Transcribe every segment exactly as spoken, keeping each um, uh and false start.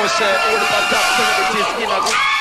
say all about that celebrities in a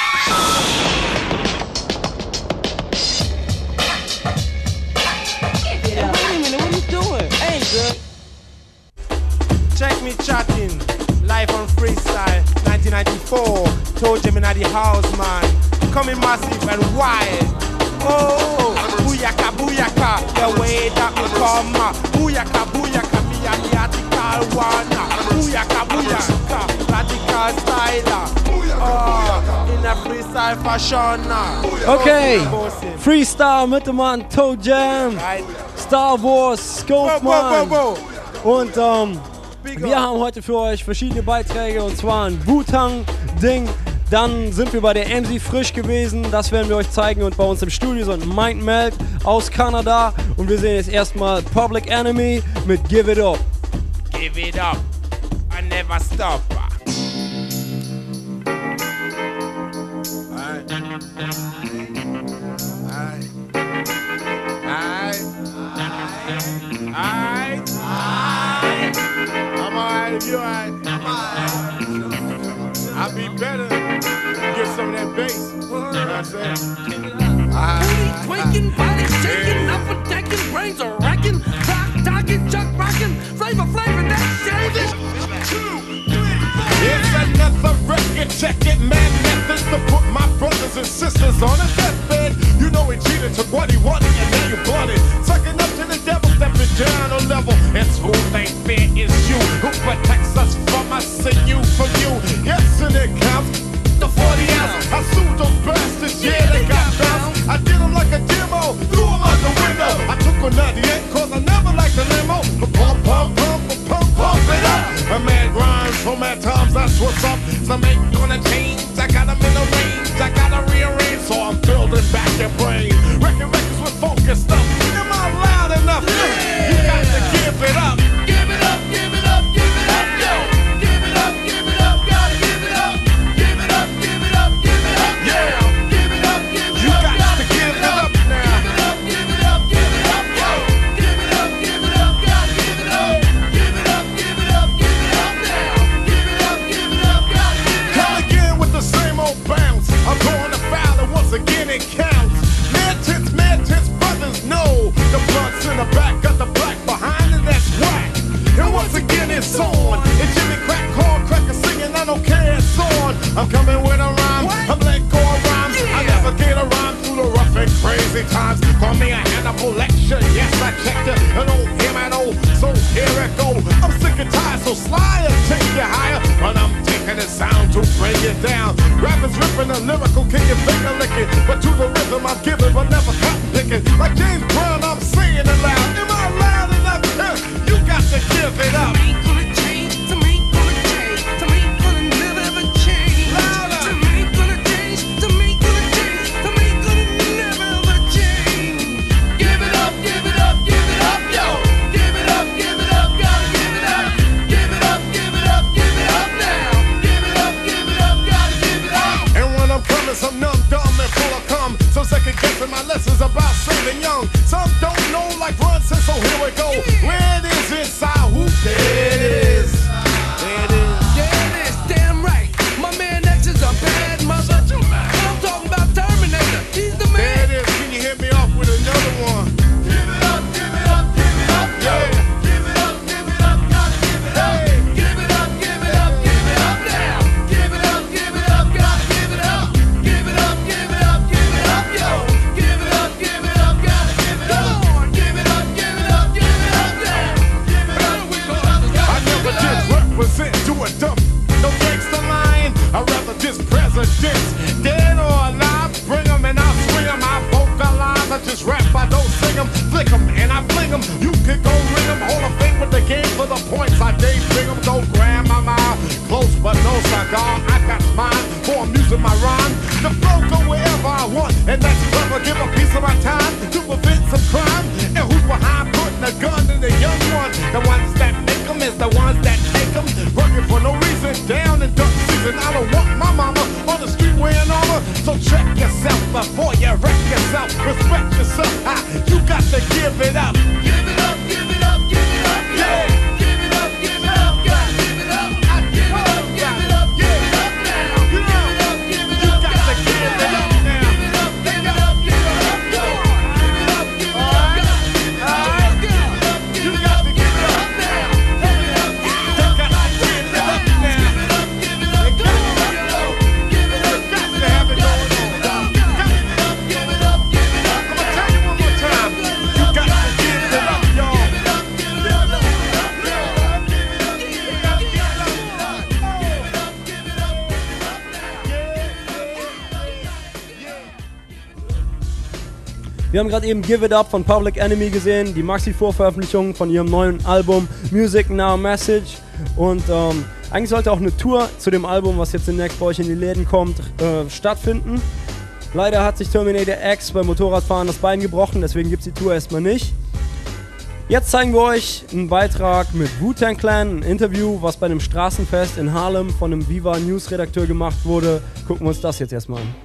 Yeah, wait a minute, what are you doing? Ain't good. Check me chatting, live on freestyle, nineteen ninety-four. Told Jim in the house, man. Coming massive and wild. Oh, booyaka, booyaka, the way that we come. Booyaka, booyaka, me and the article one. Booyaka, booyaka, radical style. Oh, in a freestyle fashion. Okay, Freestyle mit dem Mann Toe Jam, Star Wars, Scope Man. Und ähm, wir haben heute für euch verschiedene Beiträge, und zwar ein Wu-Tang-Ding. Dann sind wir bei der M C Frisch gewesen, das werden wir euch zeigen. Und bei uns im Studio sind Mind Meld aus Kanada. Und wir sehen jetzt erstmal Public Enemy mit Give It Up. Give it up, I never stop. Alright. Alright. Alright. Alright. I'm alright if you alright. I'm alright. I'll be better. Get some of that bass. You know what I'm saying? Booty quaking, body shaking, up attacking, brains are racking, rock talking, chuck rocking, flavor flavor that shaving. It's another record, check it, man methods to put my brothers and sisters on a deathbed. You know he cheated, took what he wanted, and now you bought it. Sucking up to the devil, stepping down a level. It's who they fear is you, who protects us from us and you from you. Yes, and it counts. The forty ounce, I sued those bastards, yeah, they got bounced. I did them like a demo, threw them out the window. I took a ninety-eight, cause I never liked the limo. But pump, pump, pump, pump, pump it up. A man grinds from at times, that's what's up. Some ain't gonna change, I got them in the range. I gotta rearrange, so I'm building back your brain. Record records with focus stuff. Am I loud enough? Yeah. You got to give it up. Give it up, give it up, give it up, yo. Give it up, give it up, gotta give it up. Give it up, give it up, give it up, yeah. Give it up, give it You up, got gotta to give it up Give now. it up, give it up, give it up, yo. Give it up, give it up, gotta give it up. Give it up, give it up, give it up now. Give it up, give it up, gotta give it up. Come again with the same old bounce. I'm going to foul and once again it counts. Mad tits, mad tits, brothers know. The blunt's in the back, got the black behind and that's whack. And once again it's on. It's Jimmy Crack, Call Cracker singing, I don't care, it's on. I'm coming with a rhyme, I'm let go of rhymes. I navigate a rhyme through the rough and crazy times. Call me a Hannibal lecture, yes I checked it. I don't hear my no, so here it go. I'm sick and tired, so Sly will take you higher. But I'm taking the sound to bring it down. Rappers ripping a lyrical, kicking, finger licking. But to the rhythm I'm giving, but never cotton picking. Like James Brown, I'm saying it loud. Am I loud enough? Yeah, you got to give it up. Some ain't gonna change, some ain't gonna change, some ain't gonna never ever change. Louder. Some ain't gonna change, some ain't gonna change, some ain't gonna never ever change. Give it up, give it up, give it up, yo. Give it up, give it up, gotta give it up. Give it up, give it up, give it up now. Give it up, give it up, gotta give it up. And when I'm coming, some numb, dumb, and full of cum. Some second guessing my lessons about saving young. Some don't know like Brunson, so here we go. Where it is inside, who there it is. There it is. Yeah, it is, damn right. My man X is a bad mother. I'm talking about Terminator. He's the There man. it is. Can you hit me off with another one? Give it up, give it up, give it up, yo. Give it up, give it up, gotta give it up. Give it up, give it up, give it up now. Give it up, give it up, gotta give it up. Give it up, give it up, give it up, yo. Give it up, give it up, gotta give it up. Give it up, give it up, give it up now. Give it up, give it up, gotta I never did represent to a dump. No gangster line, I'd rather just presidents. Dead or alive, bring them and I'll swing them. I vocalize, I just rap, I don't sing them. Flick them and I fling them. You can go ring them. Hold a thing with the game for the points. I day bring them, don't grab my mouth. Close but no cigar, I got mine. For I'm using my rhyme. The flow go wherever I want, and that's clever. Give a piece of my time to prevent some crime. And who's behind putting a gun in the young one? The ones that make them is the ones that take them. Working for no reason, down in duck season. I don't want my mama on the street wearing armor. So check yourself before you wreck yourself. Respect yourself, ah, you got to give it up. Give it up, give it up, give it up, yeah. Give it up, give it up, gotta give it up. I give it up, give it up, give it up. Wir haben gerade eben Give It Up von Public Enemy gesehen, die Maxi-Vorveröffentlichung von ihrem neuen Album Music Now Message. Und ähm, eigentlich sollte auch eine Tour zu dem Album, was jetzt demnächst bei euch in die Läden kommt, äh, stattfinden. Leider hat sich Terminator X beim Motorradfahren das Bein gebrochen, deswegen gibt es die Tour erstmal nicht. Jetzt zeigen wir euch einen Beitrag mit Wu-Tang Clan, ein Interview, was bei einem Straßenfest in Harlem von einem Viva News Redakteur gemacht wurde. Gucken wir uns das jetzt erstmal an.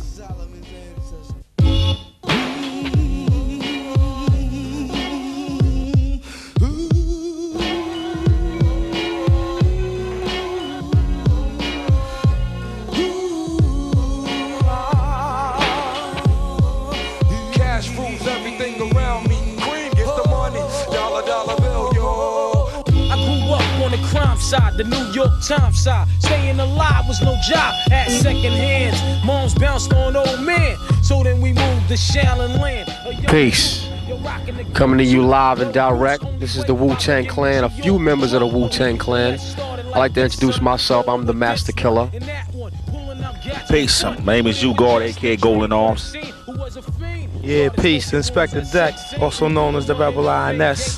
The New York Times side, staying alive was no job at second hands. Moms bounced on old men, so then we moved to Shaolin Land. Peace. Coming to you live and direct. This is the Wu-Tang Clan, a few members of the Wu-Tang Clan. I'd like to introduce myself. I'm the Master Killer. Peace. My name is U-Guard, aka Golden Arms. Yeah, peace. Inspector Deck, also known as the Rebel I N S.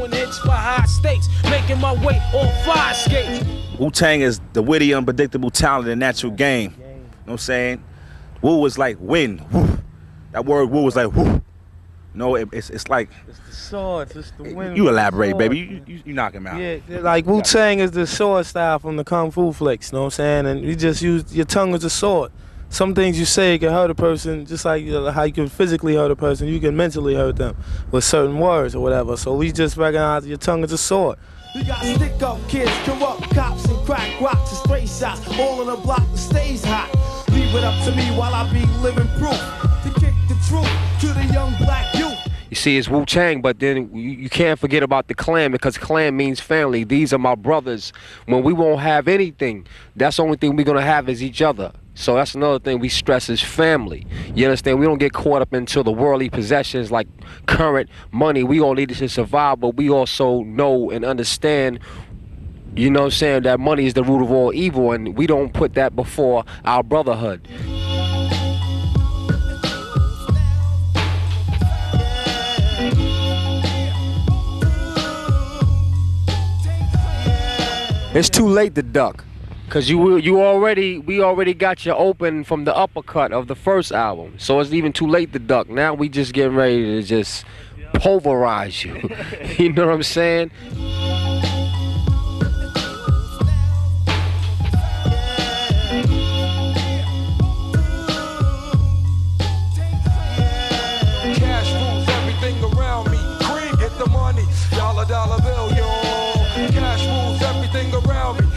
Wu-Tang is the witty, unpredictable talent and natural game. You know what I'm saying? Wu is like wind. Woo. That word Wu is like woo. No, it, it's it's like it's the swords, it's the wind. You elaborate, baby. You, you you knock him out. Yeah, like Wu-Tang is the sword style from the Kung Fu flicks. You know what I'm saying? And you just use your tongue as a sword. Some things you say can hurt a person, just like you know, how you can physically hurt a person, you can mentally hurt them with certain words or whatever. So we just recognize your tongue as a sword. We got stick up kids, corrupt cops, and crack rocks and straight shots. All in the block that stays hot. Leave it up to me while I be living proof to kick the truth to the young black youth. You see, it's Wu-Tang, but then you, you can't forget about the clan, because clan means family. These are my brothers. When we won't have anything, that's the only thing we're gonna have is each other. So that's another thing we stress is family. You understand? We don't get caught up into the worldly possessions like current money. We all need it to survive, but we also know and understand, you know what I'm saying, that money is the root of all evil, and we don't put that before our brotherhood. It's too late to duck. Cause you you already we already got you open from the uppercut of the first album, so it's even too late to duck. Now we just getting ready to just pulverize you. You know what I'm saying? Cash rules everything around me. Cream, get the money. Dollar dollar bill, yo. Cash rules everything around me.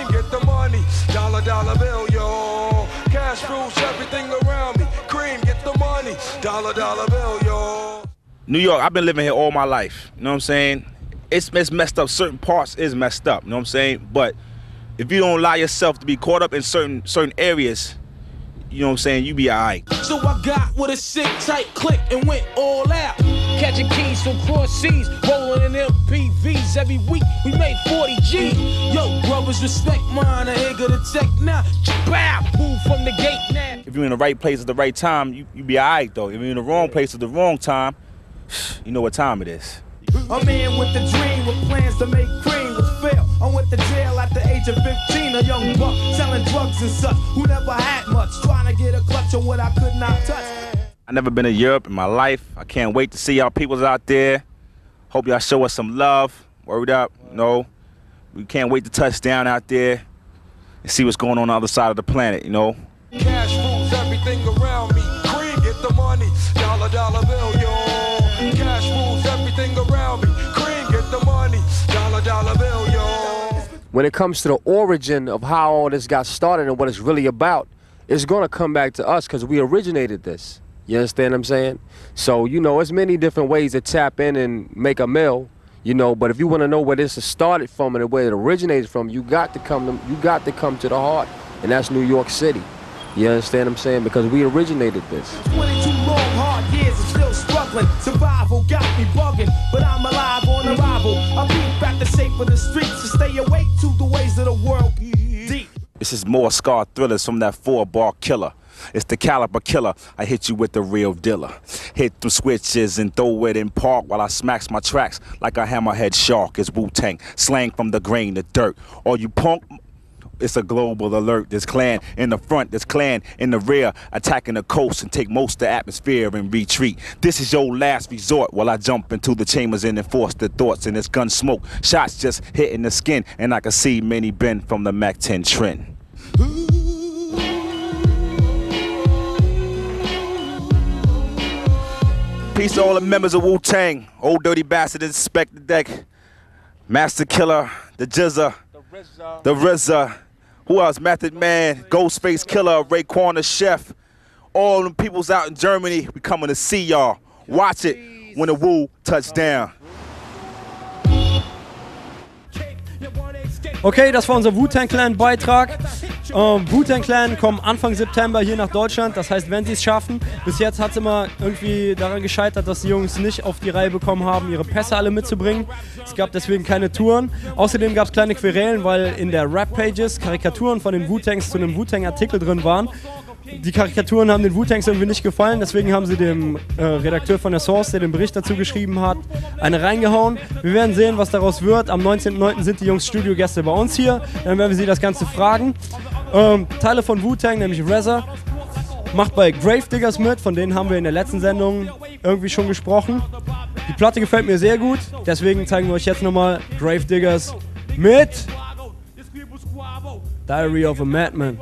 Dollar dollar bill, yo. Cash rules everything around me. Cream, get the money. Dollar dollar bill, yo. New York, I've been living here all my life. You know what I'm saying? It's, it's messed up. Certain parts is messed up. You know what I'm saying? But if you don't allow yourself to be caught up in certain certain areas, you know what I'm saying, you be alright. So I got with a sick tight click and went all out. Catching keys from cross seas, rolling in M P Vs every week. We made forty G. Yo, brothers, respect mine. I ain't gonna take now. Bow, move from the gate now. If you're in the right place at the right time, you, you be alright though. If you're in the wrong place at the wrong time, you know what time it is. A man with a dream with plans to make cream was fail. I went to jail at the age of fifteen, a young buck selling drugs and such who never had much, trying to get a clutch on what I could not touch. I never been to Europe in my life. I can't wait to see y'all peoples out there. Hope y'all show us some love. Word up, you know. We can't wait to touch down out there and see what's going on on the other side of the planet, you know. Cash rules everything around me. Cream, get the money. Dollar dollar bill, yo. Cash rules everything around me. Cream, get the money. Dollar dollar bill, yo. When it comes to the origin of how all this got started and what it's really about, it's gonna come back to us because we originated this. You understand what I'm saying? So, you know, there's many different ways to tap in and make a mill, you know, but if you want to know where this started from and where it originated from, you got to come to, you got to come to the heart, and that's New York City. You understand what I'm saying? Because we originated this. twenty-two long hard years and still struggling. Survival got me bugging, but I'm alive on arrival. I beat back the shape of the streets to stay awake to the ways of the world. Deep. This is more Scar Thrillers from that four bar killer. It's the caliber killer. I hit you with the real dealer. Hit the switches and throw it in park while I smacks my tracks like a hammerhead shark. It's Wu-Tang, slang from the grain to dirt. All you punk, it's a global alert. There's clan in the front, there's clan in the rear, attacking the coast and take most of the atmosphere and retreat. This is your last resort while I jump into the chambers and enforce the thoughts and it's gun smoke. Shots just hitting the skin and I can see many bend from the Mac ten trend. Peace to all the members of Wu-Tang. Old Dirty Bastard, Inspect the Deck. Master Killer, the Jizza, the R Z A. Who else? Method Man, Ghostface Killer, Raekwon the Chef. All them peoples out in Germany, we coming to see y'all. Watch it when the Wu touch down. Okay, das war unser Wu-Tang Clan-Beitrag. Ähm, Wu-Tang Clan kommen Anfang September hier nach Deutschland. Das heißt, wenn sie es schaffen, bis jetzt hat es immer irgendwie daran gescheitert, dass die Jungs nicht auf die Reihe bekommen haben, ihre Pässe alle mitzubringen. Es gab deswegen keine Touren. Außerdem gab es kleine Querelen, weil in der Rap-Pages Karikaturen von den Wu-Tangs zu einem Wu-Tang-Artikel drin waren. Die Karikaturen haben den Wu-Tangs irgendwie nicht gefallen, deswegen haben sie dem äh, Redakteur von der Source, der den Bericht dazu geschrieben hat, eine reingehauen. Wir werden sehen, was daraus wird. Am neunzehnten neunten sind die Jungs Studiogäste bei uns hier. Dann werden wir sie das Ganze fragen. Ähm, Teile von Wu-Tang, nämlich R Z A, macht bei Gravediggers mit, von denen haben wir in der letzten Sendung irgendwie schon gesprochen. Die Platte gefällt mir sehr gut, deswegen zeigen wir euch jetzt nochmal Gravediggers mit Diary of a Madman.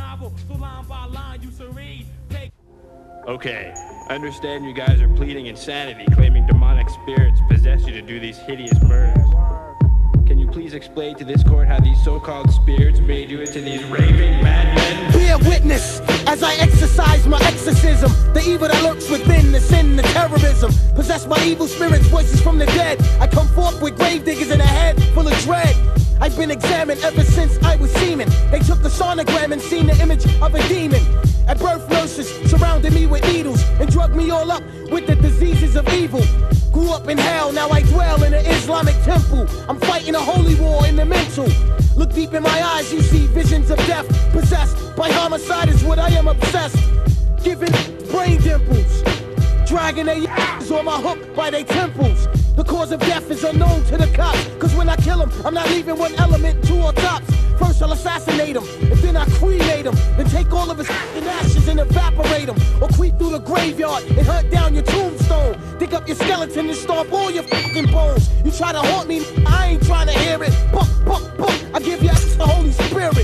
Okay, I understand you guys are pleading insanity, claiming demonic spirits possess you to do these hideous murders. Can you please explain to this court how these so-called spirits made you into these raving madmen? Be a witness as I exercise my exorcism. The evil that lurks within, the sin, the terrorism. Possessed by evil spirits, voices from the dead. I come forth with grave diggers in a head full of dread. I've been examined ever since I was semen. They took the sonogram and seen the image of a demon. At birth, nurses surrounded me with needles and drugged me all up with the diseases of evil. Grew up in hell, now I dwell in an Islamic temple. I'm fighting a holy war in the mental. Look deep in my eyes, you see visions of death. Possessed by homicide is what I am obsessed. Giving brain dimples. Dragging their y***s on my hook by their temples. The cause of death is unknown to the cops. Cause when I kill them, I'm not leaving one element, two or tops. First I'll assassinate him, and then I cremate him. Then take all of his ashes and evaporate them. Or creep through the graveyard and hunt down your tombstone. Dig up your skeleton and stomp all your fucking bones. You try to haunt me, I ain't trying to hear it. Buck, buck, buck, I give you the Holy Spirit.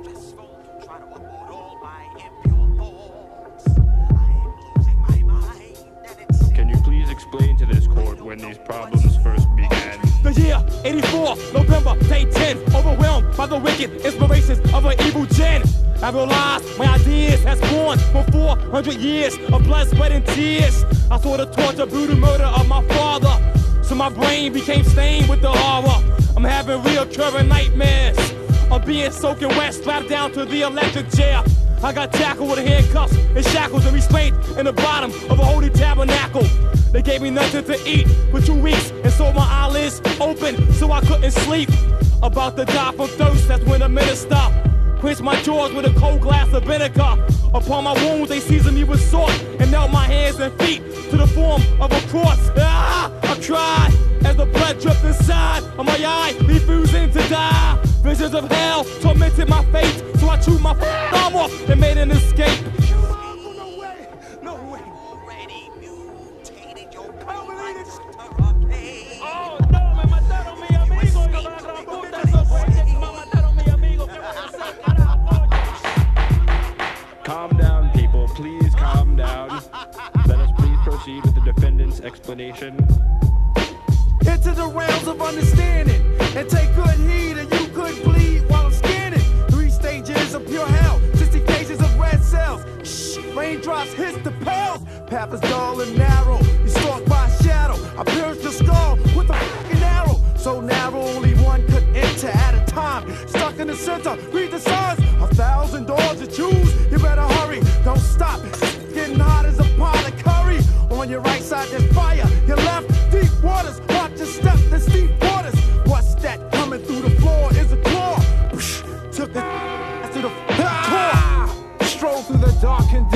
Can you please explain to this court when these problems first began? The year eighty-four, November, day ten. Overwhelmed by the wicked inspirations of an evil gen. I realized my ideas has born for four hundred years of blood, sweat, and tears. I saw the torture, brutal murder of my father. So my brain became stained with the horror. I'm having reoccurring nightmares of being soaking wet, strapped down to the electric chair. I got tackled with handcuffs and shackles and restraint in the bottom of a holy tabernacle. They gave me nothing to eat for two weeks and so my eyelids open so I couldn't sleep. About to die from thirst, that's when the minister quenched my jaws with a cold glass of vinegar. Upon my wounds they seasoned me with salt and knelt my hands and feet to the form of a cross. Ah! I cried as the blood dripped inside of my eye, refusing to die. Visions of hell tormented my fate, so I chewed my arm off and made an escape. Calm down, people. Please calm down. Let us please proceed with the defendant's explanation. Into the realms of understanding and take good heed, and you could bleed while I'm scanning. Three stages of pure hell, sixty cases of red cells. Shh, raindrops hit the pales. Path is dull and narrow. You stalked by a shadow. I pierced your skull with a fucking arrow. So narrow, only one could enter at a time. Stuck in the center, read the signs. A thousand doors to choose. You better hurry, don't stop. Getting hot as a pot of curry. On your right side, there's fire. Your left, deep waters. Watch your step, there's deep waters. What's that coming through the floor? Is a claw. Took the to the core. Stroll through the dark and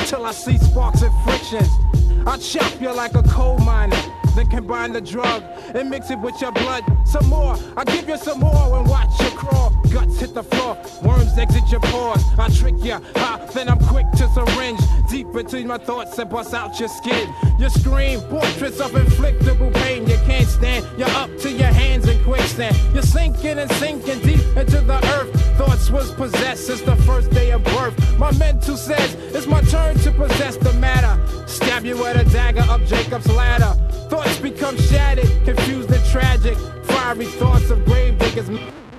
till I see sparks and frictions. I chop you like a coal miner, then combine the drug and mix it with your blood. Some more, I give you some more and watch you crawl. Guts hit the floor, worms exit your pores. I trick you, ah, then I'm quick to syringe deep between my thoughts and bust out your skin. You scream, portraits of inflictable pain. You can't stand, you're up to your hands in quicksand. You're sinking and sinking deep into the earth. Thoughts was possessed since the first day of birth. My mental says it's my turn to possess the matter. Stab you with a dagger up Jacob's ladder. Thoughts become shattered, confused and tragic. Fiery thoughts of grave diggers.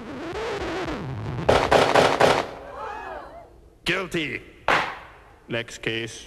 Guilty. Next case.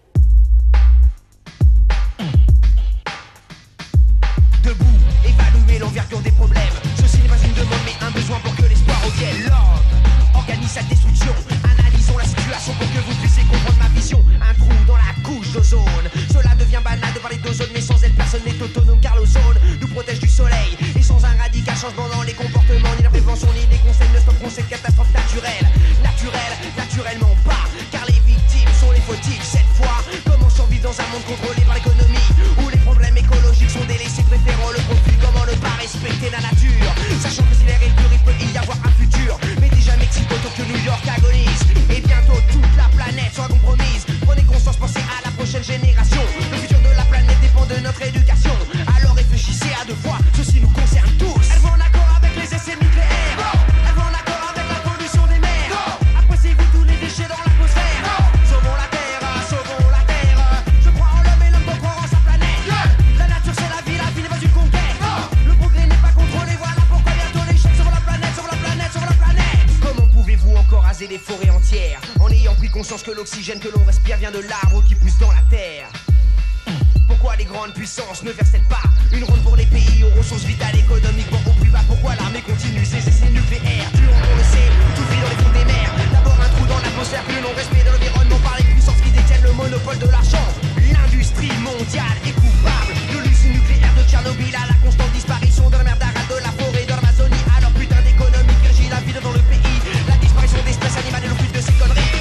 Debout, évaluer l'envergure des problèmes. Ceci n'est pas une demande mais un besoin pour que l'espoir revienne. L'homme organise sa destruction. Analysons la situation pour que vous puissiez comprendre ma vision. Un trou dans la couche d'ozone. Cela devient banal de parler d'ozone, mais sans elle personne n'est autonome car l'ozone nous protège du soleil. Et sans un radical changement dans les comportements, ni la prévention, ni les conseils ne stopperont ces catastrophes naturelles. Naturelles, naturellement pas, car les victimes sont les fautifs cette fois. Comment survivre dans un monde contrôlé par l'économie, où les problèmes écologiques sont délaissés, préférant le profit. Comment ne pas respecter la nature, sachant que si l'air est pur, il peut y avoir un futur. Mais déjà Mexico, Tokyo, New York agonise, et bientôt toute la planète sera compromise. Prenez conscience, pensez à la prochaine génération. Le futur de la planète dépend de notre éducation. Alors réfléchissez à deux fois, ceci nous concerne tous. Elles vont en accord avec les essais nucléaires. Non. Elles vont en accord avec la pollution des mers. Non. Appréciez-vous tous les déchets dans l'atmosphère. Non. Sauvons la terre, sauvons la terre. Je crois en l'homme et l'homme doit croire en sa planète. Yeah. La nature c'est la vie, la vie n'est pas une conquête. Non. Le progrès n'est pas contrôlé, voilà pourquoi bientôt l'échec. Sauvons la planète, sauvons la planète, sauvons la planète. Comment pouvez-vous encore raser les forêts entières en ayant pris conscience que l'oxygène que l'on respire vient de l'arbre qui pousse dans la terre? Pourquoi les grandes puissances ne versent-elles pas une ronde pour les pays aux ressources vitales économiquement au plus bas? Pourquoi l'armée continue ses essais nucléaires? Tuant, on le sait, tout vit dans les fonds des mers. D'abord un trou dans l'atmosphère, puis le non-respect de l'environnement par les puissances qui détiennent le monopole de l'argent. L'industrie mondiale est coupable de l'usine nucléaire de Tchernobyl à la constante disparition de la mer d'Aral, de la forêt de l'Amazonie. Alors putain d'économie qui régit la vie dans le pays, la disparition d'espèces animales et le but de ces conneries.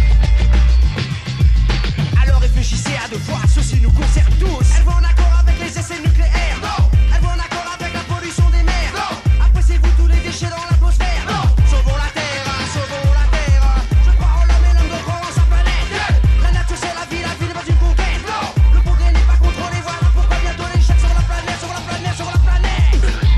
Alors réfléchissez à deux fois, ceci nous concerne tous. Elles vont en accord avec les essais nucléaires. Non. Elles vont en accord avec la pollution des mers. Non. Appréciez-vous tous les déchets dans l'atmosphère. Non. Sauvons la terre, sauvons la terre. Je crois en l'homme et l'homme doit croire en sa planète. Yeah. La nature c'est la vie, la vie n'est pas une conquête. Non. Le progrès n'est pas contrôlé, voilà pourquoi bientôt l'échec sur la planète, sur la planète, sur la planète.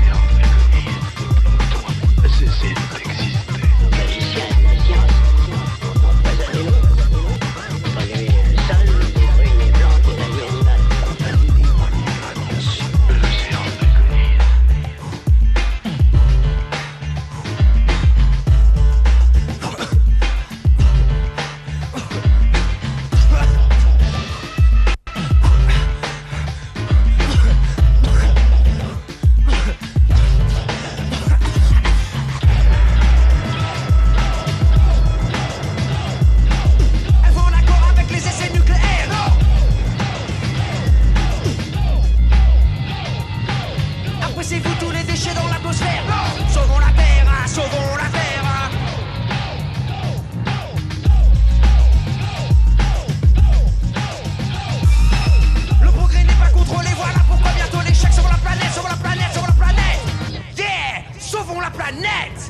Cessez d'exister. Magicien, la science, empoisonnez-nous. Malgré le sale, les bruits, les blancs, les alliés animales. Elles vont en accord avec les essais nucléaires. Non. Appréciez-vous tous les déchets dans l'atmosphère. Non. Sauvons la terre, sauvons la terre. Le progrès n'est pas contrôlé, voilà pourquoi bientôt l'échec. Sauvons la planète, sauvons la planète, sauvons la planète. Yeah, sauvons la planète.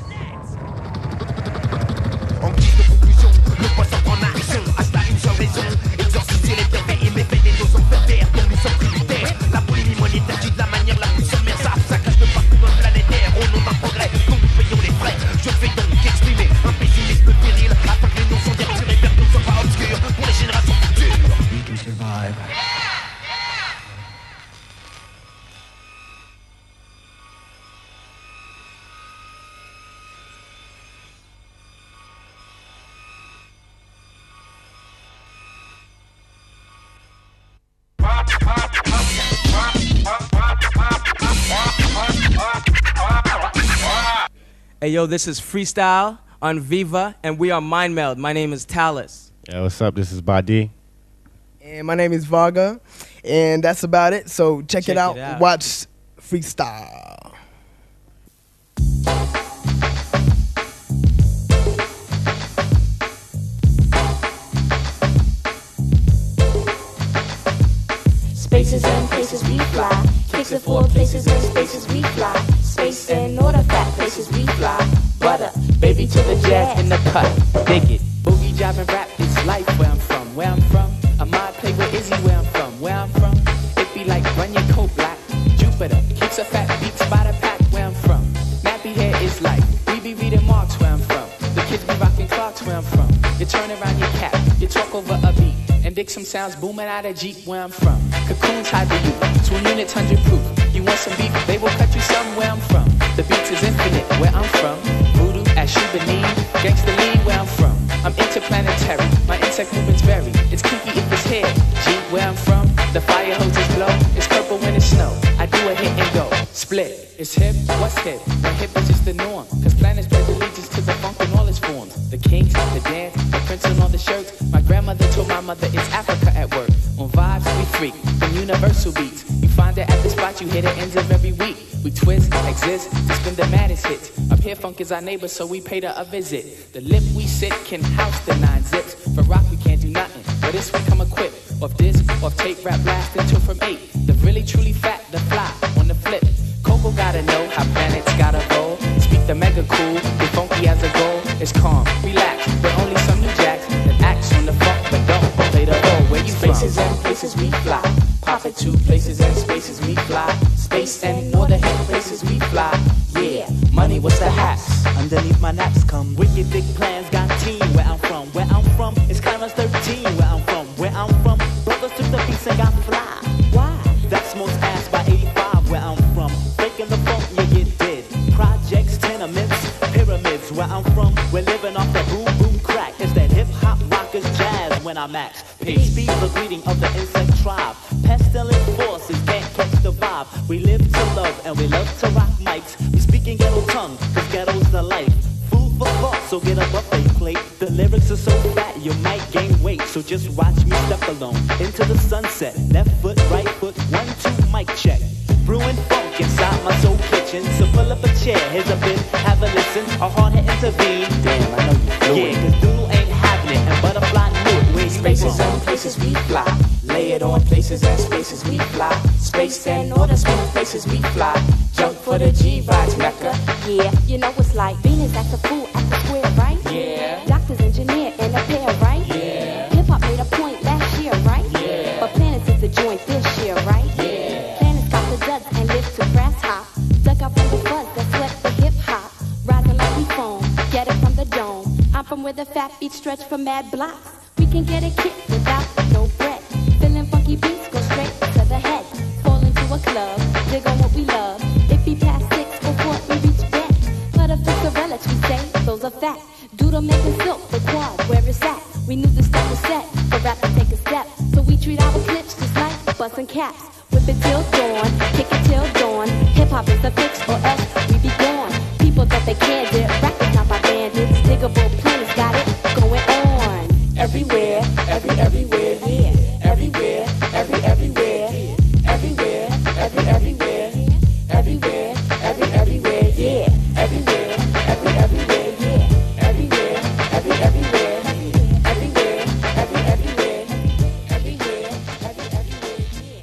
En guise de conclusion, le poisson prend action. À cela une seule raison, exorciser les bienfaits et méfaits des doses en terre dont nous sommes tributaires. La polémie monétaire dit de la manière la plus submersible. Ça clash de partout dans le planétaire au nom d'un progrès dont nous payons les frais. Je fais donc exprimer un pessimisme péril afin que les noms sont directs et perdus ne soient pas obscurs pour les générations futures. We can survive. Hey yo, this is Freestyle on Viva, and we are Mind Meld. My name is Talus. Yeah, what's up? This is Badi. And my name is Varga, and that's about it. So check, Check it, out. it out. Watch Freestyle. for places and spaces we fly. Space and all the fat places we fly. Butter, baby to the jazz in the cut. Dig it. Boogie jiving rap is life where I'm from. Where I'm from. I might play with Izzy where I'm from. Where I'm from. It be like run your coat black. Jupiter keeps a fat beats by the pack. Where I'm from. Nappy hair is like we be reading marks where I'm from. The kids be rocking clocks where I'm from. You turn around your cap. You talk over a beat. And dig some sounds booming out of Jeep where I'm from. Cocoons hide the youth, twin units hundred proof. You want some beef, they will cut you some where I'm from. The beats is infinite where I'm from. Voodoo at Shubani, Gangsta Lee where I'm from. I'm interplanetary, my insect movements vary. It's kinky if it's here, G where I'm from. The fire hoses blow, it's purple when it's snow. I do a hit and go, split. It's hip, what's hip? When hip is just the norm. Cause planets pledge allegiance to the funk in all its forms. The kings, the dance, the prints on all the shirts. My grandmother told my mother it's Africa at work. On vibes, we freak, from universal beats. You find it at the spot, you hear the ends of every week. We twist, exist, to spin the maddest hits. Up here, funk is our neighbor, so we paid her a visit. The lip we sit can house the nine zips. For rock, we can't do nothing, but this we come equipped. Off disc, off tape, rap blast until from eight. The really truly fat, the fly, on the flip. Coco gotta know how planets gotta roll. Speak the mega cool, get funky as a goal. It's calm, relax, but only some new jacks that acts on the funk, but don't play the role. Where you spaces from? And places we fly. Pop it to places and spaces we fly. Space and all the hip places we fly. Yeah, money, what's the hats? Underneath my naps come wicked big plans. Got team where I'm from. Where I'm from is Clarence thirteen. Where I'm from, where I'm from, brothers took the beats and got fly. Why? That's most asked by eighty-five. Where I'm from, breaking the funk, you get dead. Projects, tenements, pyramids. Where I'm from, we're living off the boom boom crack. It's that hip hop rockers jazz when I'm at. Peace be the greeting of the insect tribe. Pestilent forces can't catch the vibe. We live to love and we love to rock mics. We speak in ghetto tongue, cause ghetto's the life. Food for thought, so get a buffet plate. The lyrics are so fat, you might gain weight. So just watch me step alone into the sunset. Left foot, right foot, one, two, mic check. Brewing funk inside my soul kitchen. So pull up a chair, here's a bit, have a listen. A hard to intervene. Damn, I know you flew it. Yeah, cause Doodle ain't having it, and Butterfly knew it. Where you Spaces and places we fly. Lay it on places and spaces we fly. Space and all the smooth places we fly. Jump for the G-Rides, Mecca. Yeah, you know it's like Venus at the pool at the square, right? Yeah. Doctors, engineer, and a pair, right? Yeah. Hip-hop made a point last year, right? Yeah. But Planets is the joint this year, right? Yeah. Planets got the duds and live to grass hop. Dug out from the buzz that sweat the hip-hop. Rising like we foam, get it from the dome. I'm from where the fat beats stretch for mad blocks. We can get a kick without no bread. Feeling funky beats, go straight to the head. Fall into a club, dig on what we love. If we pass six before we reach bed. Cut a fist of relics, we say, those are fat. Doodle making silk, the quad, where it's at. We knew the step was set, for rap to take a step. So we treat our clips just like busting caps. Whip it till dawn, kick it till dawn. Hip-hop is the fix, or else we be gone. People thought they can't dip, rappers not by bandits. Diggable planets got it going on. Everywhere, every, everywhere, yeah. Everywhere, every, everywhere, everywhere, every, everywhere, everywhere, every, everywhere, yeah. Everywhere, every, everywhere, yeah. Everywhere, every, everywhere, everywhere, every, everywhere, everywhere, every, everywhere,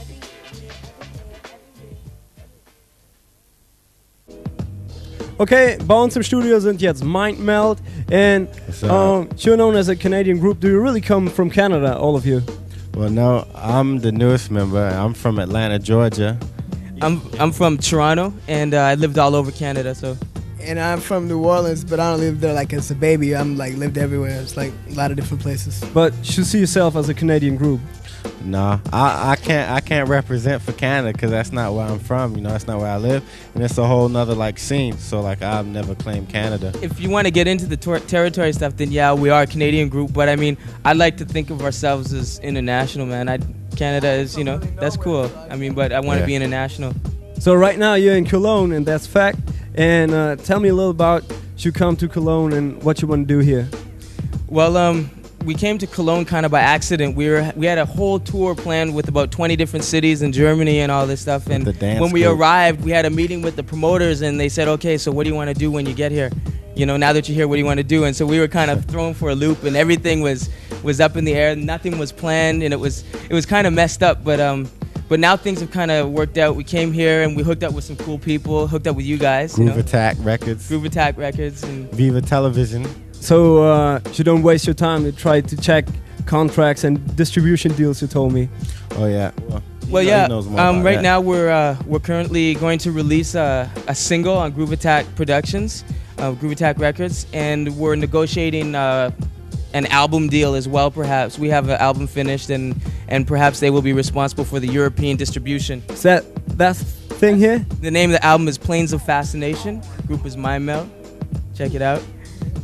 Okay, bei uns im Studio sind jetzt Mindmeld, and um, you're known as a Canadian group. Do you really come from Canada, all of you? Well, no, I'm the newest member. I'm from Atlanta, Georgia. I'm I'm from Toronto, and uh, I lived all over Canada. So, and I'm from New Orleans, but I don't live there like as a baby. I'm like lived everywhere. It's like a lot of different places. But you see yourself as a Canadian group? No, I, I can't I can't represent for Canada because that's not where I'm from. You know, that's not where I live, and it's a whole nother like scene. So like I've never claimed Canada. if you want to get into the ter- territory stuff, then yeah, we are a Canadian group. But I mean, I like to think of ourselves as international, man. I Canada is, you know, that's cool. I mean, but I want to Yeah. be international. So right now you're in Cologne, and that's fact. And uh, tell me a little about you come to Cologne and what you want to do here. Well, um, we came to Cologne kind of by accident. We were we had a whole tour planned with about twenty different cities in Germany and all this stuff. And the dance when we group. arrived, we had a meeting with the promoters, and they said, "Okay, so what do you want to do when you get here? You know, now that you're here, what do you want to do?" And so we were kind of thrown for a loop, and everything was was up in the air. Nothing was planned, and it was it was kind of messed up. But um, but now things have kind of worked out. We came here and we hooked up with some cool people, hooked up with you guys. Groove you know? Attack Records. Groove Attack Records. And Viva Television. So uh, you don't waste your time to try to check contracts and distribution deals, you told me. Oh yeah. Well, Well, know- yeah. he knows more Um, about right that. now, we're uh, we're currently going to release a, a single on Groove Attack Productions, uh, Groove Attack Records, and we're negotiating uh, an album deal as well. Perhaps we have an album finished, and and perhaps they will be responsible for the European distribution. Is that that thing here? The name of the album is Planes of Fascination. Group is Mind Meld. Check it out.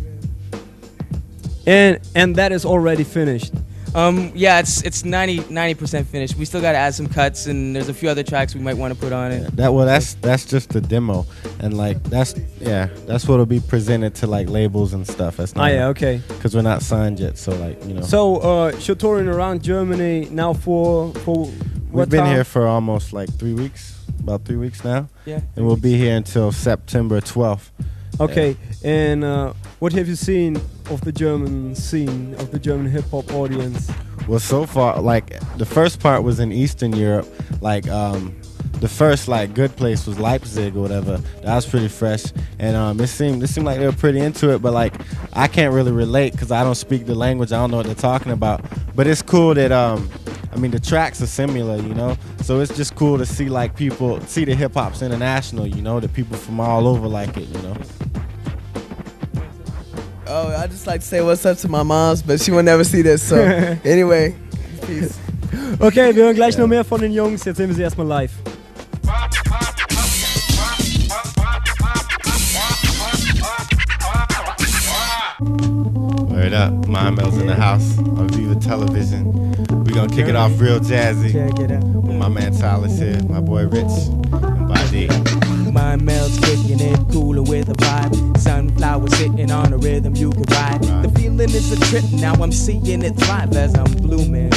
And and that is already finished. Um, yeah, it's it's ninety percent finished. We still got to add some cuts, and there's a few other tracks we might want to put on it. That well, that's that's just the demo, and like that's yeah, that's what'll be presented to like labels and stuff. That's not, Ah, yeah, okay. Because we're not signed yet, so like you know. So uh, you're touring around Germany now for for We've what been time? here for almost like three weeks, about three weeks now. Yeah, And we'll be here until September twelfth. Okay, and uh, what have you seen of the German scene, of the German hip hop audience? Well, so far, like the first part was in Eastern Europe. Like um, the first like good place was Leipzig or whatever. That was pretty fresh, and um, it seemed it seemed like they were pretty into it. But like I can't really relate because I don't speak the language. I don't know what they're talking about. But it's cool that um, I mean the tracks are similar, you know. So it's just cool to see like people see the hip hop's international, you know. The people from all over like it, you know. Oh, I just like to say what's up to my moms, but she will never see this. So anyway, peace. Okay, wir hören gleich noch mehr von den Jungs. Jetzt sehen wir sie erstmal live. Word up, Mind Meld's in the house on Viva Television. We gonna kick it off real jazzy. Check it out. With my man Tyler's here, my boy Rich, and Badi. Mind Meld's kicking it, cooler with a vibe. Sunflower sitting on a rhythm you can ride. The feeling is a trip, now I'm seeing it thrive as I'm blooming.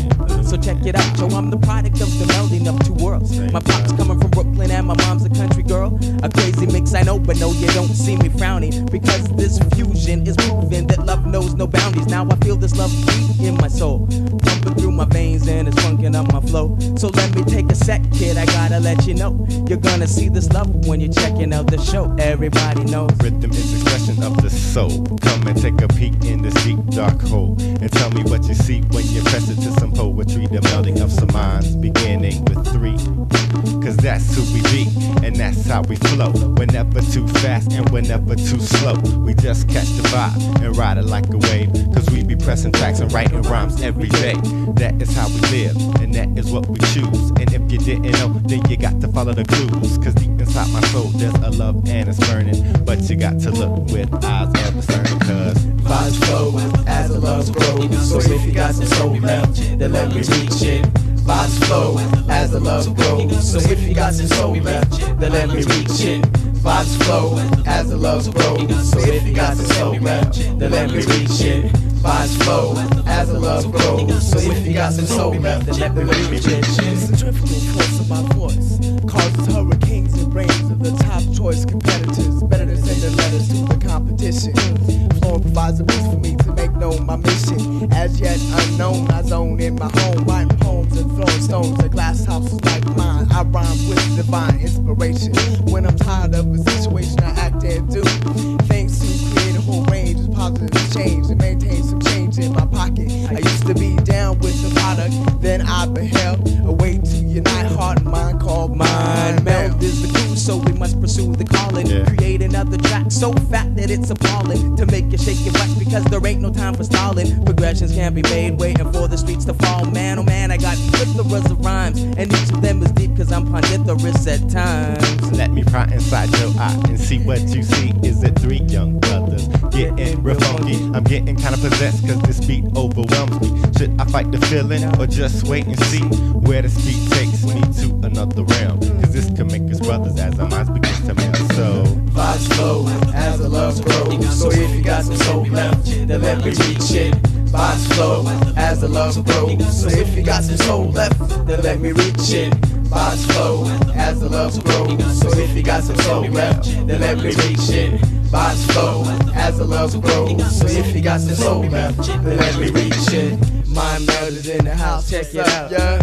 So check it out, yo, I'm the product of the melding of two worlds. My pop's coming from Brooklyn and my mom's a country girl. A crazy mix, I know, but no, you don't see me frowning. Because this fusion is proving that love knows no boundaries. Now I feel this love deep in my soul, pumping through my veins and it's funking up my flow. So let me take a sec, kid, I gotta let you know. You're gonna see this love when you're checking out the show. Everybody knows Rhythm is expression of the soul. Come and take a peek in this deep dark hole and tell me what you see when you press it to some poetry. The melding of some minds beginning with three. Cause that's who we be and that's how we flow. We're never too fast and we're never too slow. We just catch the vibe and ride it like a wave. Cause we be pressing tracks and writing rhymes every day. That is how we live and that is what we choose. And if you didn't know, then you got to follow the clues. Cause deep inside my soul there's a love and it's burning. But you got to look with eyes of discerning. Cause vibes flow as the love grows. So if you got some soul left, then let me reach it. Vibes flow as the love grows. So if you got some soul left, then let me reach it. Vibes flow as the love grows. So if you got some soul left, then let me reach it. Vibes flow as the love grows. So if you got some soul left, then let me reach it. The centrifugal force of my voice causes hurricanes and rains of the top choice competitors. Better than sending letters to the competition. Flowing provides a means for me to make known my mission. As yet unknown, I zone in my home, writing poems and throwing stones at glass houses like mine. I rhyme with divine inspiration. When I'm tired of a situation, I act and do things to create a whole range of positive change and maintain some change in my pocket. I used to be down with the product, then I beheld a way to unite heart and mind called Mind Meld. Is the clue, so we must pursue the calling. Create another track so fat that it's appalling. To make you shake your butt because there ain't no time for stalling. Progressions can't be made waiting for the streets to fall. Man, oh man, I got plenty of rhymes, and each of them is deep cause I'm pondiferous at times. let me pry inside your eye and see what you see. Is it three young brothers getting real funky? I'm getting kinda possessed cause this beat overwhelms me. Should I fight the feeling or just wait and see where this beat takes me to another realm? Cause this can make us brothers as our minds begin to melt. So vibes flow as the love grows. So if you got some soul left, then let me reach it. Vibes flow as the love grows. So if you got some soul left, then let me reach it. Vibes flow as the love grows. So if you got some soul left, then let me reach it. Vibes flow as the love grows. So if you got some soul left, then let me reach it. Mind Meld is in the house, check it out. Yeah.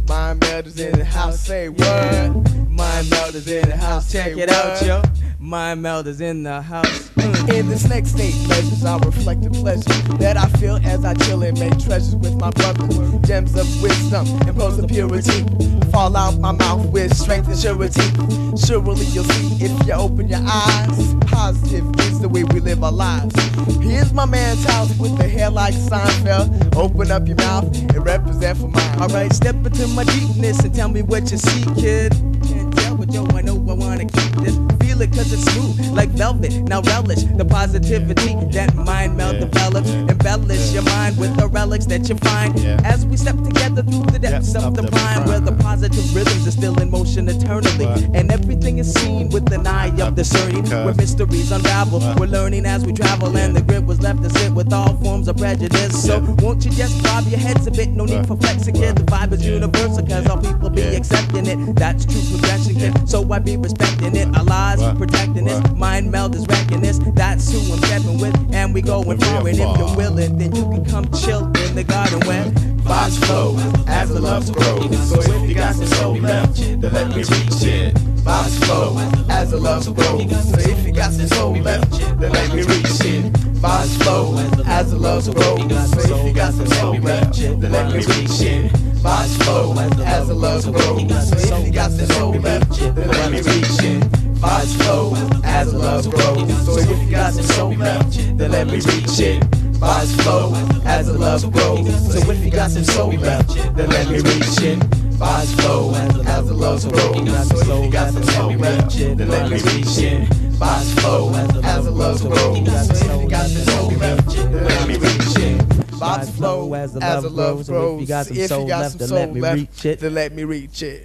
Mind Melders in the house, say what? Mind Melders in the house, check it out, yo. Mind Melders in the house. In this next state, pleasures I reflect the pleasure that I feel as I chill and make treasures with my brothers. Gems of wisdom and pearls of purity fall out my mouth with strength and surety. Surely you'll see if you open your eyes. Positive is the way we live our lives. Here's my man's house with the hair like Seinfeld. Open up your mouth and represent for mine. Alright, step into my deepness and tell me what you see, kid. Can't tell, but yo, I know I wanna keep this. Feel it cause it's smooth like velvet. Now relish the positivity that mind meld Yeah. develops. Embellish your mind with the relics that you find Yeah. as we step together through the depths Yep, of of the the prime, where the positive rhythms are still in motion eternally. What? And everything is seen with an eye of discerning. Because- Where mysteries unravel, What? we're learning as we travel, and the grit was left to sit with all forms of prejudice. So Yeah. won't you just bob your heads a bit? No need for flexing, kid. The vibe is universal, cause all people be Yeah. accepting it. That's true progression, kid. So I be respecting it. Our lives What? protecting this. What? Mind meld is wrecking this. That's who I'm stepping with, and we going Real far. And if you're far. willing, then you can come chill in the garden where Vibes flow as the love grows. So if you got some soul left, then let me reach it. Vibes flow as the love grows. So if you got some soul left, then let me reach it. Vibes flow as the love grows. So if you got some soul left, then let me reach it. Vibes flow as the love grows. So if you got some soul left, then let me reach it. Vibes flow as the love grows. So if you got some soul left, then let me reach it. Vibes flow as the love grows. So if you got some soul left, then let me reach it. Vibes flow as the love grows. So if you got some soul left, then let me reach it. Vibes flow as the love grows. So if you got some soul left, then let me reach it. Vibes flow as the love grows. So if you got some If soul you got left, some then soul let me left, reach it. then let me reach it.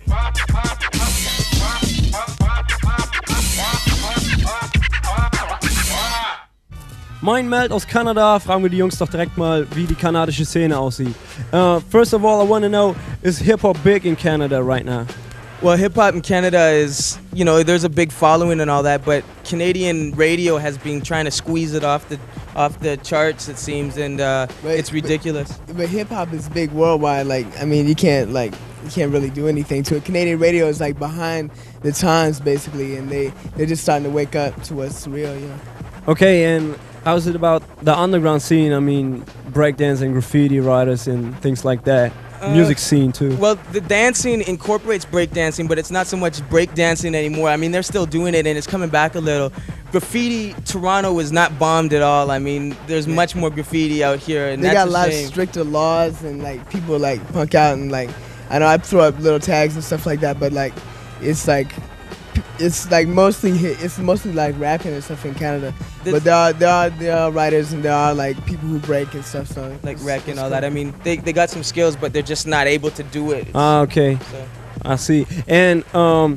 Mind Meld aus Kanada, fragen wir die Jungs doch direkt mal, wie die kanadische Szene aussieht. Uh, first of all, I want to know, is hip-hop big in Canada right now? Well, hip hop in Canada is, you know, there's a big following and all that, but Canadian radio has been trying to squeeze it off the off the charts, it seems, and uh, But- it's ridiculous. But, but hip hop is big worldwide. Like, I mean, you can't like you can't really do anything to it. Canadian radio is like behind the times basically, and they they're just starting to wake up to what's real, you know. Okay, and how's it about the underground scene? I mean, breakdancing, graffiti writers, and things like that. Uh, Music scene too. Well, the dancing incorporates breakdancing, but it's not so much breakdancing anymore. I mean, they're still doing it, and it's coming back a little. Graffiti, Toronto is not bombed at all. I mean, there's much more graffiti out here, and They that's got a a lot shame. of stricter laws, and like people like punk out, and like I know I throw up little tags and stuff like that, but like it's like it's like mostly hi- it's mostly like rapping and stuff in Canada. But there are there are there are writers and there are like people who break and stuff. So like it's- wreck and it's all cool. that. I mean, they, they got some skills, but they're just not able to do it. Ah, okay. So- I see. And um,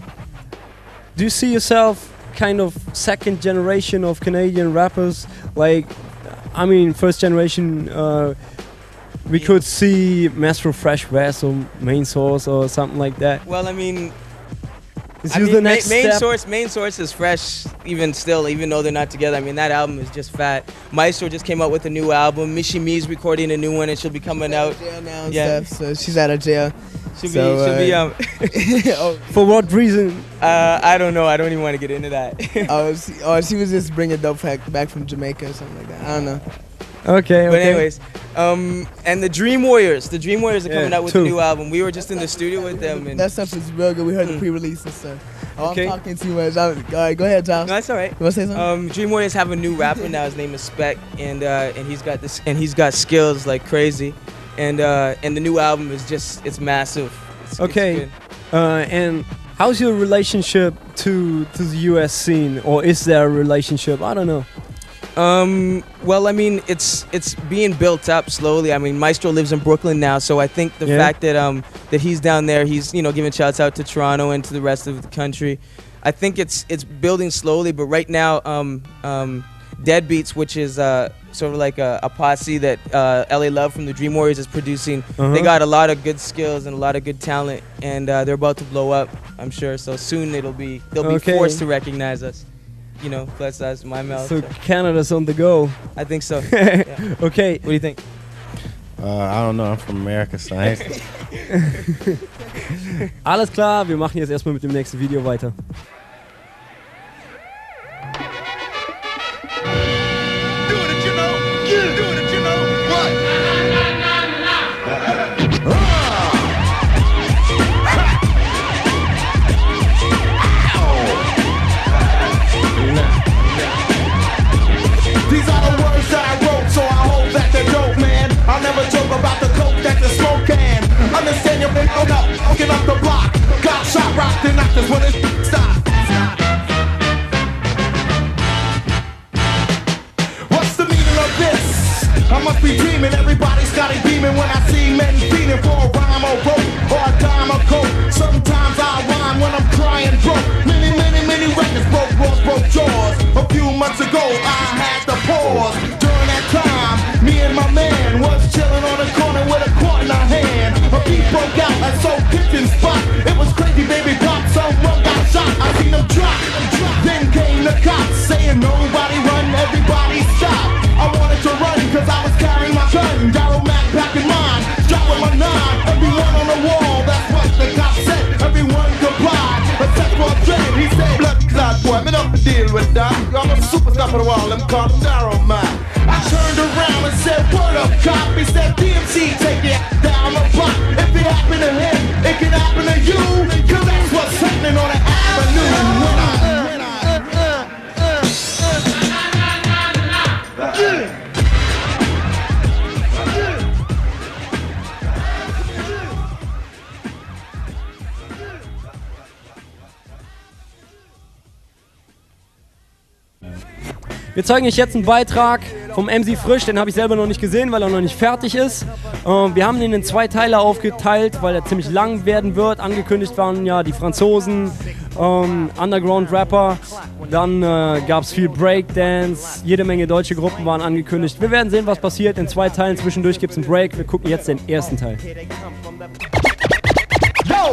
do you see yourself kind of second generation of Canadian rappers? Like, I mean, first generation, uh, we could see Master Fresh West or Main Source or something like that. Well, I mean, Is I you mean, the ma- next main step? source, main source is fresh, even still, even though they're not together. I mean, that album is just fat. Maestro just came out with a new album. Mishi Me's recording a new one, and she'll be coming out. Jail now and Yeah. stuff. So she's out of jail. She'll So, be, she'll be uh, um. For what reason? Uh, I don't know. I don't even want to get into that. oh, she, oh, she was just bringing dope back, back from Jamaica or something like that. I don't know. Okay, But okay. anyways, um, and the Dream Warriors, the Dream Warriors are coming Yeah, out with two. a new album. We were just in the studio with them, and That stuff is real good. We heard the pre-release and stuff. Oh, Okay. I'm talking too much. I'm, all right, go ahead, Tom. No, that's all right. You want to say something? Um, Dream Warriors have a new rapper now. His name is Spec, and uh, and he's got this, and he's got skills like crazy, and uh, and the new album is just it's massive. It's, it's Okay. good. Uh, and how's your relationship to to the U S scene, or is there a relationship? I don't know. Um, well, I mean, it's it's being built up slowly. I mean, Maestro lives in Brooklyn now, so I think the Yeah. fact that um that he's down there, he's you know giving shouts out to Toronto and to the rest of the country. I think it's it's building slowly, but right now, um, um, Deadbeats, which is uh sort of like a, a posse that uh, L A Love from the Dream Warriors is producing. Uh-huh. They got a lot of good skills and a lot of good talent, and uh, they're about to blow up. I'm sure. So soon it'll be they'll be Okay. forced to recognize us. You know, plus that's my mouth. So so. Canada's on the go. I think so. Yeah. Okay. What do you think? Uh, I don't know. I'm from America, so I ain't- Alles klar, wir machen jetzt erstmal mit dem nächsten Video weiter. These are the words that I wrote, so I hope that they're dope, man. I'll never joke about the coke that the smoke can. Understand your big hold up, looking up the block. Got shot, rocked and knocked us when it stop. What's the meaning of this? I must be dreaming, everybody's got it beaming when I see men feeding for a rhyme or rope or a dime or coke. Sometimes I rhyme when I'm crying broke. Many, many, many records broke, broke, broke jaws. A few months ago I had to pause. During that time, me and my man was chilling on the corner with a quart in our hand. A beat broke out at Soul Kitchen spot. It was crazy, baby, pop, someone got shot. I seen them drop. Then came the cops saying nobody run, everybody stop. I wanted to run cause I was carrying my gun. Darryl Mack packing mine, shot with my nine. Everyone on the wall, that's what the cop said. Everyone complied, except for Dread. He said, blood clot boy, me don't deal with that. I'm a superstar for the wall, I'm called Darryl Mack. I turned around and said, word up cop. He said, D M C, take it down the block. If it happened to him, it can happen to you. Cause that's what's happening on the avenue. When I, when I, uh, uh, uh, uh, yeah. Wir zeigen euch jetzt einen Beitrag vom M C Frisch, den habe ich selber noch nicht gesehen, weil er noch nicht fertig ist. Äh, wir haben ihn in zwei Teile aufgeteilt, weil er ziemlich lang werden wird. Angekündigt waren ja die Franzosen, ähm, Underground-Rapper, dann äh, gab es viel Breakdance, jede Menge deutsche Gruppen waren angekündigt. Wir werden sehen, was passiert. In zwei Teilen zwischendurch gibt es einen Break. Wir gucken jetzt den ersten Teil. Yo!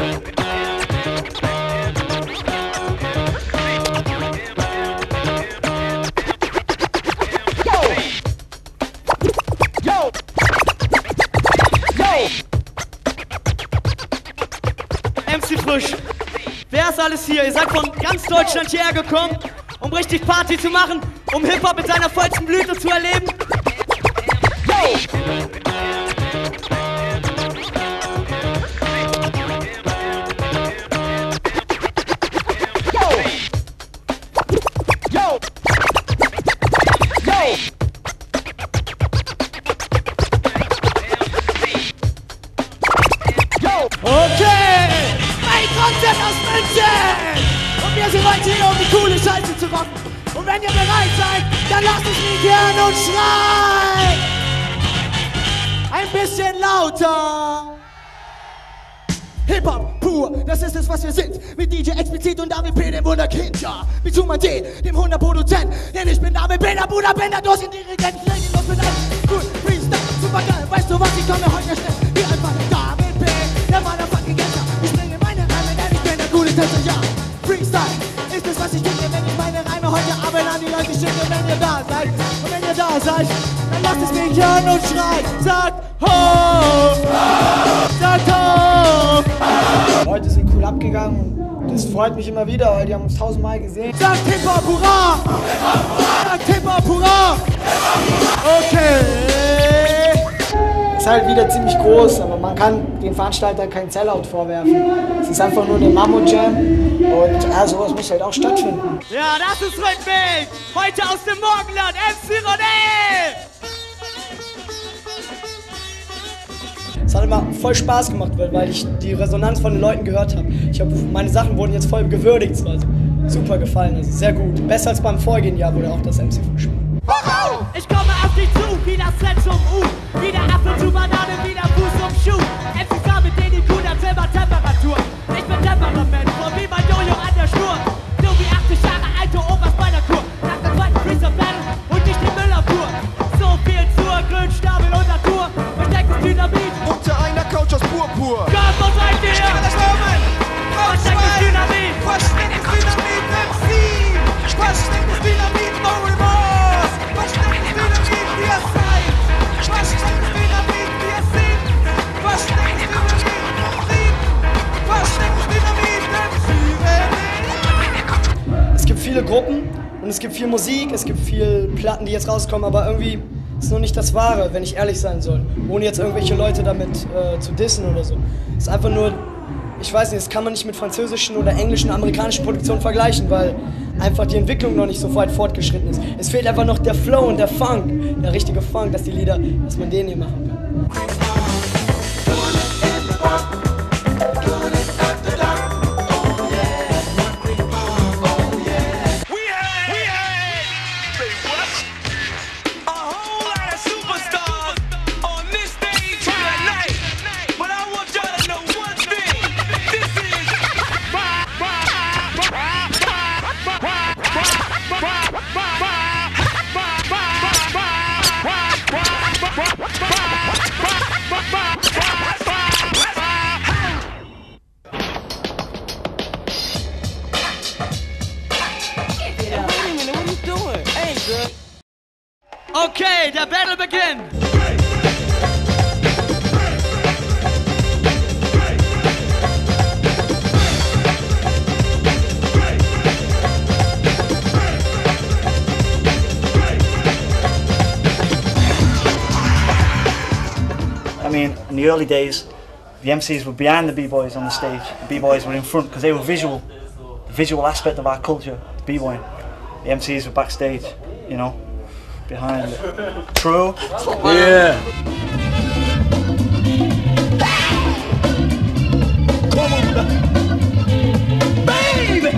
M C Frisch, wer ist alles hier? Ihr seid von ganz Deutschland hierher gekommen, um richtig Party zu machen, um Hip-Hop in seiner vollsten Blüte zu erleben? Yo! Wir sind heute hier, um die coole Scheiße zu rocken. Und wenn ihr bereit seid, dann lasst es mich hören und schreit. Ein bisschen lauter. Hip-Hop pur, das ist es, was wir sind. Mit D J Explizit und David P., dem Wunderkind. Ja, wie zu mein D, dem hundert-Produzent. Denn ich bin David P., der Bruder, bin der durch den Dirigent. Ich los mit einem gut Freestyle, super geil. Weißt du was, ich komme heute schnell. Wie einfach David P., der Motherfucking Gangster. Ich bringe meine Reime, denn ich bin der coole Tänzer, ja. Freestyle ist es, was ich denke, wenn ich meine Reime heute Abend an die Leute schicke. Wenn ihr da seid und wenn ihr da seid, dann lasst es mich hören und schreit. Sagt ho, sagt ho. Heute sind cool abgegangen und das freut mich immer wieder, weil die haben uns tausendmal gesehen. Sagt Hip-Hop hurra! Sagt Hip-Hop hurra! Okay. Ist halt wieder ziemlich groß, aber man kann den Veranstalter kein Sellout vorwerfen. Es ist einfach nur eine Mammut-Jam und ja, sowas muss halt auch stattfinden. Ja, das ist Rhythmik! Heute aus dem Morgenland, M C Rodé! Es hat immer voll Spaß gemacht, weil ich die Resonanz von den Leuten gehört habe. Ich habe meine Sachen wurden jetzt voll gewürdigt, es war super gefallen, also sehr gut. Besser als beim vorgehenden Jahr, wo der auch das M C Frisch war. Ich komme auf dich zu, wie das Set zum U. Wie der Apfel zu Banane, wie der Fuß zum Schuh. M C K mit denen Kuh, der Silbertemperatur. Ich bin Temperament, so wie mein Jojo an der Schnur. So wie achtzig Jahre alte Opas bei der Kur. Nach der zweiten Freezer Battle und nicht die Müllabfuhr. So viel zur Grünstapel und Natur. Verstecktes Dynamit. Unter einer Couch aus Purpur. Gott, wo seid ihr? Ich kenne das Namen. Verstecktes Dynamit. Verstecktes Dynamit, M C. Verstecktes Dynamit, no remorse. Verstecktes Dynamit, wir seid. Verstecktes Dynamit, wir sind. Verstecktes Dynamit. viele Gruppen und es gibt viel Musik, es gibt viel Platten, die jetzt rauskommen, aber irgendwie ist noch nicht das Wahre, wenn ich ehrlich sein soll. Ohne jetzt irgendwelche Leute damit äh, zu dissen oder so. Es ist einfach nur, ich weiß nicht, das kann man nicht mit französischen oder englischen, amerikanischen Produktionen vergleichen, weil einfach die Entwicklung noch nicht so weit fortgeschritten ist. Es fehlt einfach noch der Flow und der Funk, der richtige Funk, dass die Lieder, dass man den hier machen kann. Okay, der Battle beginnt! I mean, in the early days, the M Cs were behind the B-boys on the stage. The B-boys were in front because they were visual. The visual aspect of our culture, B-boying. The M Cs were backstage, you know, behind it. True? Yeah. Baby!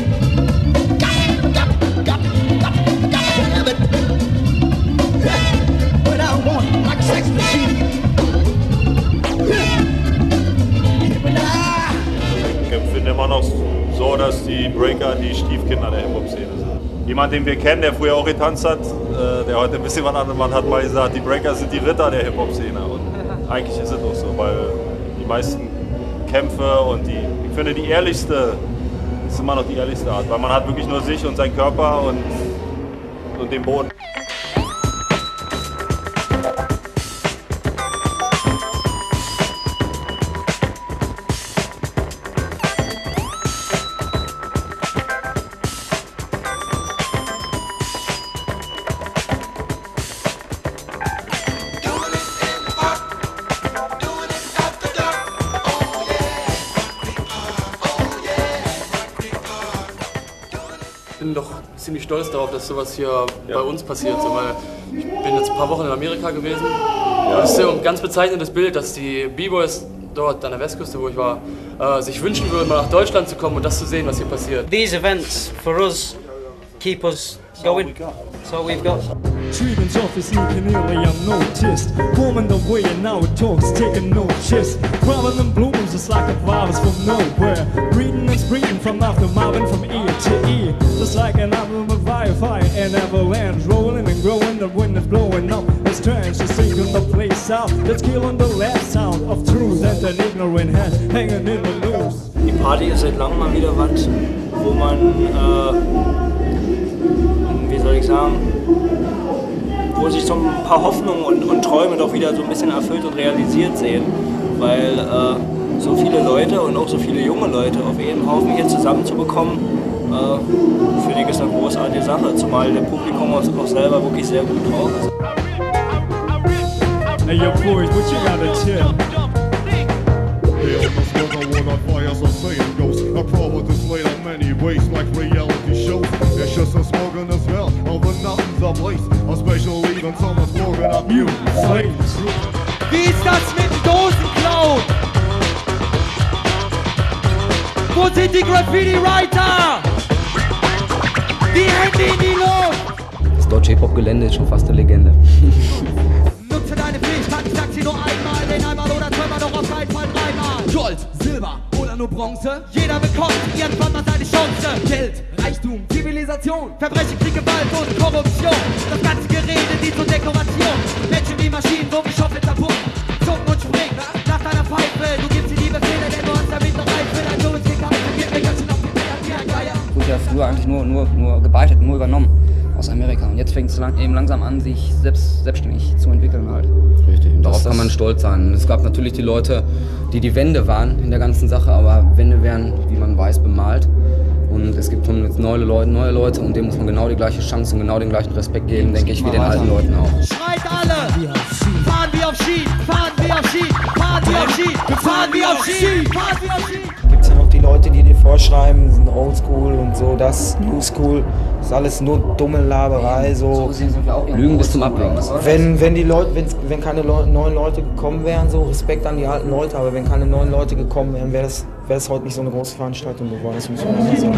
What I want, like a sex machine. Ich finde immer noch so, dass die Breaker die Stiefkinder der Hip-Hop-Szene sind. Jemand, den wir kennen, der früher auch getanzt hat, äh, der heute ein bisschen was anderes macht, hat mal gesagt, die Breaker sind die Ritter der Hip-Hop-Szene. Und eigentlich ist es auch so, weil die meisten Kämpfe und die, ich finde die ehrlichste, ist immer noch die ehrlichste Art, weil man hat wirklich nur sich und seinen Körper und, und den Boden. Ich bin doch ziemlich stolz darauf, dass sowas hier ja. bei uns passiert. So, weil ich bin jetzt ein paar Wochen in Amerika gewesen. Ja. Und es ist ja ein ganz bezeichnendes Bild, dass die B-Boys dort an der Westküste, wo ich war, äh, sich wünschen würden, mal nach Deutschland zu kommen und das zu sehen, was hier passiert. These events for us keep us going. That's all we've got. Treatment's office sneaking nearly unnoticed. Woman the way and now it talks, taking notice. Crawling and blooms just like a virus from nowhere. Breeding and spreading from after mobbing from ear to ear. Just like an album of fire, fire and avalanche. Rolling and growing, the wind is blowing up. It's strange to sinking the place out. That's killing the last sound of truth and an ignorant head hanging in the loose. Die Party ist seit langem mal wieder was, wo man, äh, wie soll ich sagen, wo sich so ein paar Hoffnungen und, und Träume doch wieder so ein bisschen erfüllt und realisiert sehen, weil äh, so viele Leute und auch so viele junge Leute auf jeden Haufen hier zusammenzubekommen, äh, finde ich ist eine großartige Sache, zumal der Publikum auch, auch selber wirklich sehr gut drauf ist. Hey yo boys, what you gotta tell? I probably displayed in many ways like reality shows. There's just a slogan as well, all the nothing's a place. Especially when someone's slogan up you. Wie ist das mit Dosenklauen? Wo sind die Graffiti-Writer? Die Hände in die Luft! Das deutsche Hip-Hop-Gelände ist schon fast eine Legende. Nutze deine Fähigkeit, ich sag sie nur einmal, denn einmal oder zweimal, doch auf keinen Fall dreimal. Gold, Silber oder nur Bronze? Jeder bekommt irgendwann mal seine Chance. Geld, Reichtum, Zivilisation, Verbrechen, Krieg, Gewalt und Korruption. Das ganze Gerede dient zur Dekoration. Menschen wie Maschinen, so wie Schaufenster pumpen. Zucken und springen nach deiner Pfeife. Du gibst sie die Befehle, denn du hast damit noch Reife. Dein Sohn ist gekannt, gib mir ganz schön auf die Finger, Geier. Wurde ja früher eigentlich nur, nur, nur gebeitet, nur übernommen aus Amerika. Und jetzt fängt es lang, eben langsam an, sich selbst, selbstständig zu entwickeln halt. Richtig. Und darauf kann man stolz sein. Es gab natürlich die Leute, die die Wände waren in der ganzen Sache, aber Wände werden, wie man weiß, bemalt. Und und es gibt jetzt neue Leute, neue Leute und denen muss man genau die gleiche Chance und genau den gleichen Respekt geben, denke ich, wie den alten Leuten auch. Schreit alle! Fahren wir auf Ski! Fahren wir auf Ski! Fahren wir auf Ski! Fahren wir auf Ski! Fahren wir auf Ski! Gibt's ja noch die Leute, die dir vorschreiben, sind Oldschool und so, das New School, das ist alles nur dumme Laberei, so. Lügen bis zum Abwägen. Wenn, wenn die Leute, wenn, wenn keine Leu neuen Leute gekommen wären, so Respekt an die alten Leute, aber wenn keine neuen Leute gekommen wären, wäre das, wär das heute nicht so eine große Veranstaltung geworden, das muss man einfach sagen.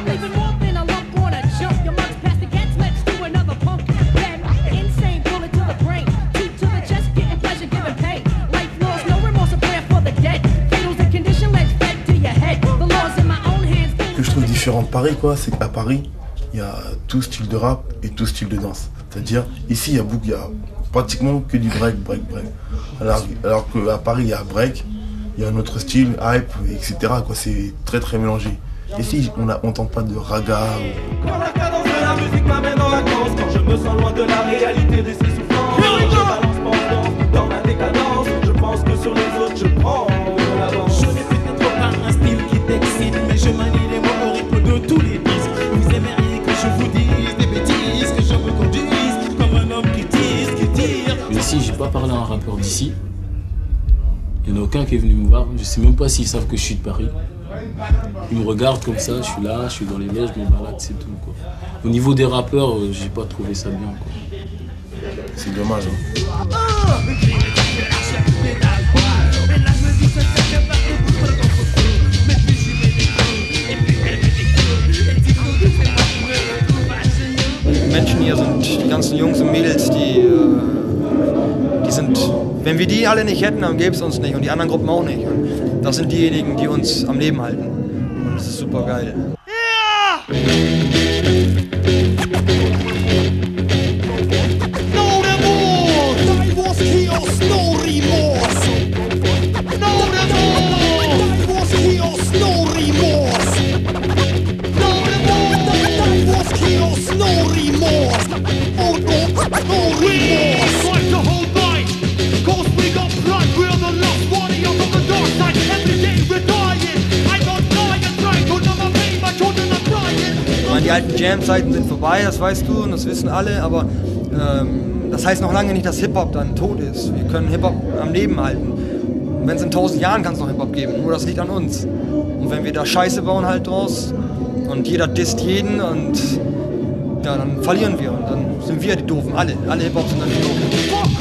Ce que je trouve différent de Paris, quoi, c'est qu'à Paris, il y a tout style de rap et tout style de danse. C'est-à-dire, ici, il y a, beaucoup, il y a pratiquement que du break, break, break. Alors, alors qu'à Paris, il y a break, il y a un autre style, hype, et cetera. C'est très très mélangé. Ici, on n'entend pas de raga. Ou... Quand la cadence de la musique m'amène en vacances, quand je me sens loin de la réalité de ces souffrances, je balance mon dans ma décadence, je pense que sur les autres, je prends de l'avance. Je n'ai peut-être pas un style qui t'excite, mais je manie les mots au rythme de tous les disques. Vous aimeriez que je vous dise des bêtises, que je me conduise comme un homme qui tisse, qui tire. Ici, j'ai pas parlé à un rappeur d'ici. Il n'y en a aucun qui est venu me voir. Je sais même pas s'ils savent que je suis de Paris. Ils me regardent comme ça, je suis là, je suis dans les neiges, je me balade, c'est tout, quoi. Au niveau des rappeurs, euh, j'ai pas trouvé ça bien, quoi. C'est dommage, hein. Die Menschen hier sind die ganzen Jungs und Mädels, die, äh, die sind, wenn wir die alle nicht hätten, dann gäbe es uns nicht und die anderen Gruppen auch nicht. Und das sind diejenigen, die uns am Leben halten. Und das ist super geil. Die alten Jam-Zeiten sind vorbei, das weißt du und das wissen alle, aber ähm, das heißt noch lange nicht, dass Hip-Hop dann tot ist. Wir können Hip-Hop am Leben halten. Und wenn es in tausend Jahren kann es noch Hip-Hop geben, nur das liegt an uns. Und wenn wir da Scheiße bauen halt draus und jeder disst jeden und ja, dann verlieren wir und dann sind wir die Doofen, alle. Alle Hip-Hop sind dann die Doofen.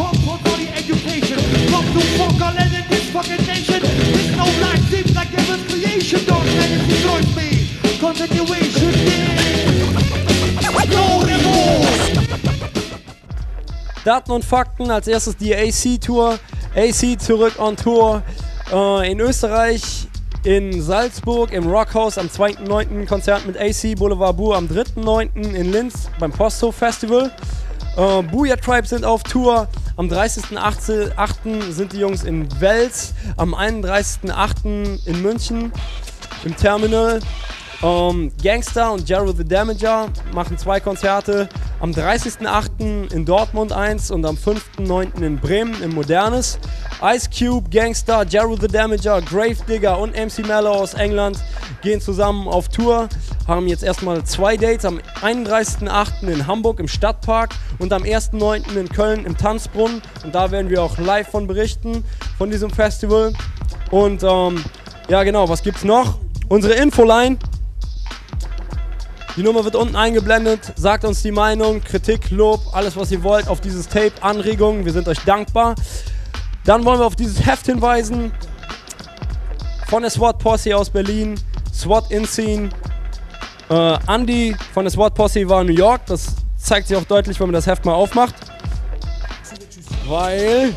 Daten und Fakten, als erstes die A C-Tour. A C zurück on Tour äh, in Österreich, in Salzburg, im Rockhaus am zweiten neunten Konzert mit A C, Boulevard Boo am dritten neunten in Linz beim Posthof Festival. Äh, Booyah Tribe sind auf Tour. Am dreißigsten achten sind die Jungs in Wels. Am einunddreißigsten achten in München im Terminal. Um, Gangster und Jarrell the Damager machen zwei Konzerte. Am dreißigsten achten in Dortmund eins und am fünften neunten in Bremen im Modernes. Ice Cube, Gangster, Jarrell the Damager, Gravedigger und M C Mello aus England gehen zusammen auf Tour. Haben jetzt erstmal zwei Dates, am einunddreißigsten achten in Hamburg im Stadtpark und am ersten neunten in Köln im Tanzbrunnen. Und da werden wir auch live von berichten, von diesem Festival. Und ähm, ja genau, was gibt's noch? Unsere Infoline. Die Nummer wird unten eingeblendet, sagt uns die Meinung, Kritik, Lob, alles was ihr wollt auf dieses Tape, Anregungen, wir sind euch dankbar. Dann wollen wir auf dieses Heft hinweisen von der SWAT Posse aus Berlin, SWAT In-Scene. Äh, Andy von der SWAT Posse war in New York, das zeigt sich auch deutlich, wenn man das Heft mal aufmacht. Weil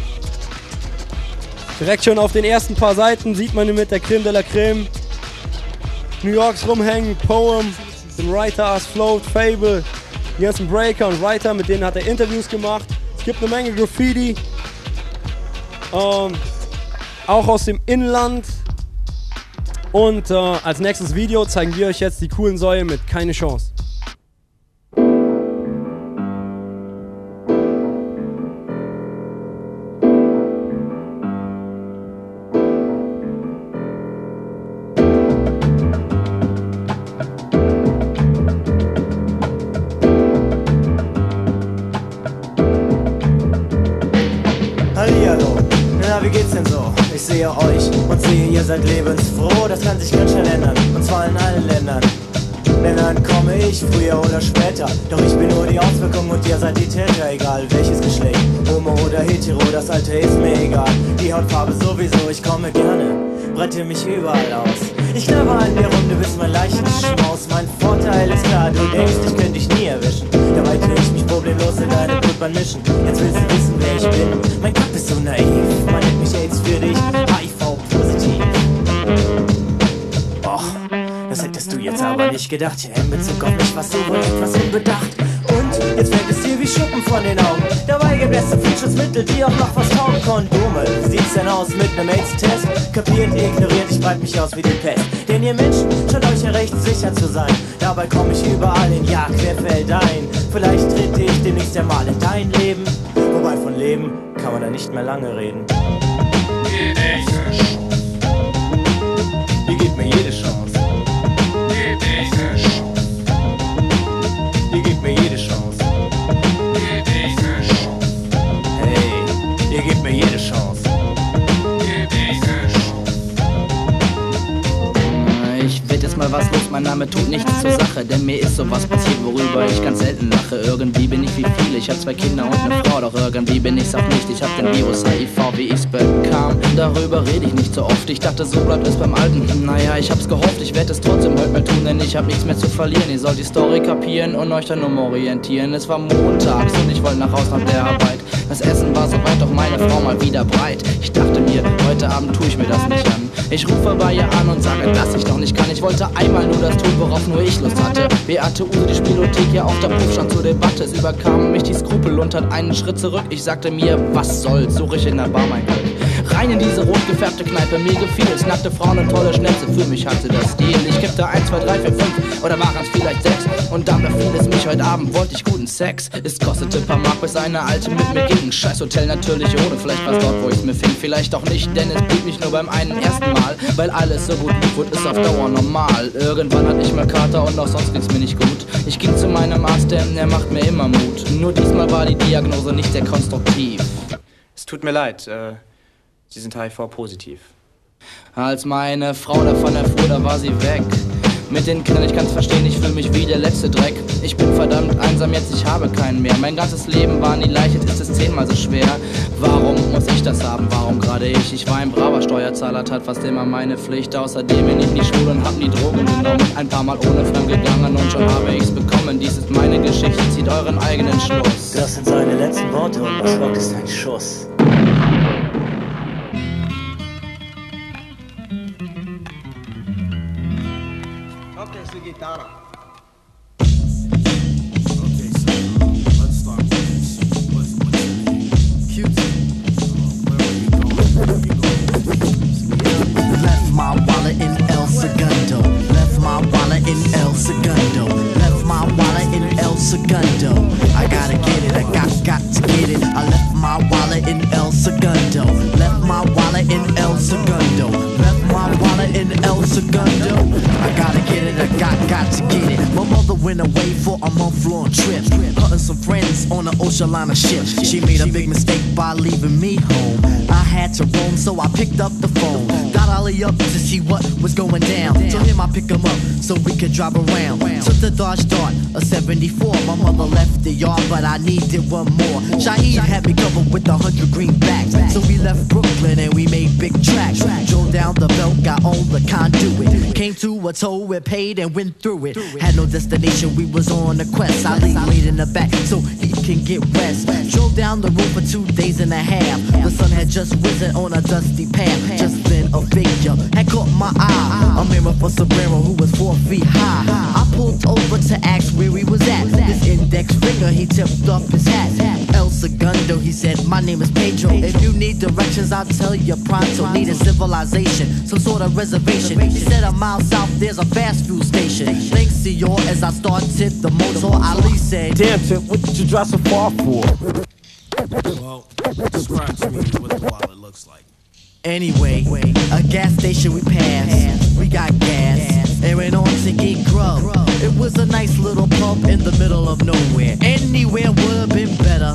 direkt schon auf den ersten paar Seiten sieht man ihn mit der Creme de la Creme. New Yorks rumhängen, Poem, den Writers, Float, Fable, die ganzen Breaker und Writer, mit denen hat er Interviews gemacht. Es gibt eine Menge Graffiti, ähm, auch aus dem Inland. Und äh, als nächstes Video zeigen wir euch jetzt die coolen Säue mit Keine Chance. seid lebensfroh, das kann sich ganz schnell ändern, und zwar in allen Ländern. Denn dann komme ich, früher oder später. Doch ich bin nur die Auswirkung und ihr seid die Täter. Egal welches Geschlecht, Homo oder Hetero, das Alter ist mir egal. Die Hautfarbe sowieso, ich komme gerne, brette mich überall aus. Ich glaube an dir rum, du bist mein Leichenschmaus. Mein Vorteil ist klar, du denkst, ich könnte dich nie erwischen. Dabei tue ich mich problemlos in deine Blutbahn mischen. Jetzt willst du wissen, wer ich bin. Mein Kopf ist so naiv, man nennt mich AIDS für dich, H I V-positiv. Och, das hättest du jetzt aber nicht gedacht. Ja, in Bezug auf mich warst du wohl etwas unbedacht. Und jetzt fällt es dir wie Schuppen von den Augen. Dabei gibt es so viel Schutzmittel, die auch noch was taugen. Kondome, wie sieht's denn aus mit nem AIDS-Test? Kapiert, ignoriert, ich breite mich aus wie die Pest. Denn ihr Menschen scheint euch ja recht sicher zu sein. Dabei komm ich überall in Jagd, querfeldein. Vielleicht trete ich demnächst ja mal in dein Leben. Wobei von Leben kann man da nicht mehr lange reden. Ihr gebt mir jede Chance. Ihr gebt mir jede Chance. Hey, ihr gebt mir jede Chance. Ich werd jetzt mal was los, mein Name tut nichts zur Sache, denn mir ist sowas passiert, worüber ich ganz selten lache. Irgendwie bin ich wie viele, ich hab zwei Kinder und eine Frau, doch irgendwie bin ich's auch nicht. Ich hab den Virus H I V, wie ich's bekam, darüber rede ich nicht so oft. Ich dachte, so bleibt es beim Alten, naja, ich hab's gehofft, ich werd es trotzdem heute mal tun, denn ich hab nichts mehr zu verlieren. Ihr sollt die Story kapieren und euch dann umorientieren. Es war montags und ich wollte nach Haus nach der Arbeit. Das Essen war soweit, doch meine Frau mal wieder breit. Ich dachte mir, heute Abend tue ich mir das nicht an. Ich rufe bei ihr an und sage, dass ich noch nicht kann. Ich wollte einmal nur das tun, worauf nur ich Lust hatte. Beate Use, die Spielothek, ja auf der Puff stand zur Debatte. Es überkamen mich die Skrupel und hat einen Schritt zurück. Ich sagte mir, was soll's, suche ich in der Bar mein Glück. Rein in diese rot gefärbte Kneipe, mir gefiel es. Nackte Frauen und tolle Schnätze, für mich hatte das Stil. Ich kippte eins, zwei, drei, vier, fünf oder waren es vielleicht sechs. Und dann befiel es mich, heute Abend wollte ich guten Sex. Es kostete paar Mark, bis eine Alte mit mir ging. Scheiß Hotel natürlich ohne, vielleicht war's dort, wo ich's mir fing. Vielleicht auch nicht, denn es blieb nicht nur beim einen ersten Mal. Weil alles so gut lief und ist auf Dauer normal. Irgendwann hatte ich mal Kater und auch sonst ging's mir nicht gut. Ich ging zu meinem Arzt, denn er macht mir immer Mut. Nur diesmal war die Diagnose nicht sehr konstruktiv. Es tut mir leid, äh, Sie sind H I V-positiv. Als meine Frau davon erfuhr, da war sie weg. Mit den Kindern, ich kann's verstehen, ich fühle mich wie der letzte Dreck. Ich bin verdammt einsam jetzt, ich habe keinen mehr. Mein ganzes Leben war nie leicht, jetzt ist es zehnmal so schwer. Warum muss ich das haben, warum gerade ich? Ich war ein braver Steuerzahler, tat fast immer meine Pflicht. Außerdem bin ich nie schwul und hab nie Drogen genommen. Ein paar Mal ohne fremd gegangen und schon habe ich's bekommen. Dies ist meine Geschichte, zieht euren eigenen Schluss. Das sind seine letzten Worte und was folgt ist ein Schuss. Okay, so guitarra. Okay, so uh, let's start with this. What's, what's your name? Cute. Where are you going? Where are you going? Left my wallet in El Segundo. Left my wallet in El Segundo. Left my wallet in El Segundo. I gotta get it, I got, got to get it. I left my wallet in El Segundo. Left my wallet in El Segundo. Left my wallet in El Segundo. I gotta get it, I got, got to get it. My mother went away for a month-long trip, hunting some friends on an ocean liner ship. She made a big mistake by leaving me home. I had to roam, so I picked up the phone. Got Ollie up to see what was going down. Told him I pick him up so we could drive around. Took the Dodge Dart, a seventy-four. My mother left the yard, but I needed one more. Shaheed had me covered with a hundred greenbacks. So we left Brooklyn and we made big tracks. Drove down the belt, got on the conduit. Came to a toll, we paid and went through it. Had no destination, we was on a quest. I laid in the back so he can get rest. Drove down the road for two days and a half. The sun had just risen on a dusty path. Just then a figure had caught my eye. A mirror for Sombrero who was four feet high. I pulled over to ask where he was at. His index finger, he tipped up his hat. El Segundo, he said, my name is Pedro. If you need directions, I'll tell you pronto. Need a civilization, some sort of reservation. He said a mile south, there's a fast food station. Thanks to you as I started the motor, Ali said, damn Tip, what did you drive so far for? Well, describe to me what the wallet looks like. Anyway, a gas station we passed, we got gas, and went on to get grub. It was a nice little pub in the middle of nowhere. Anywhere would have been better.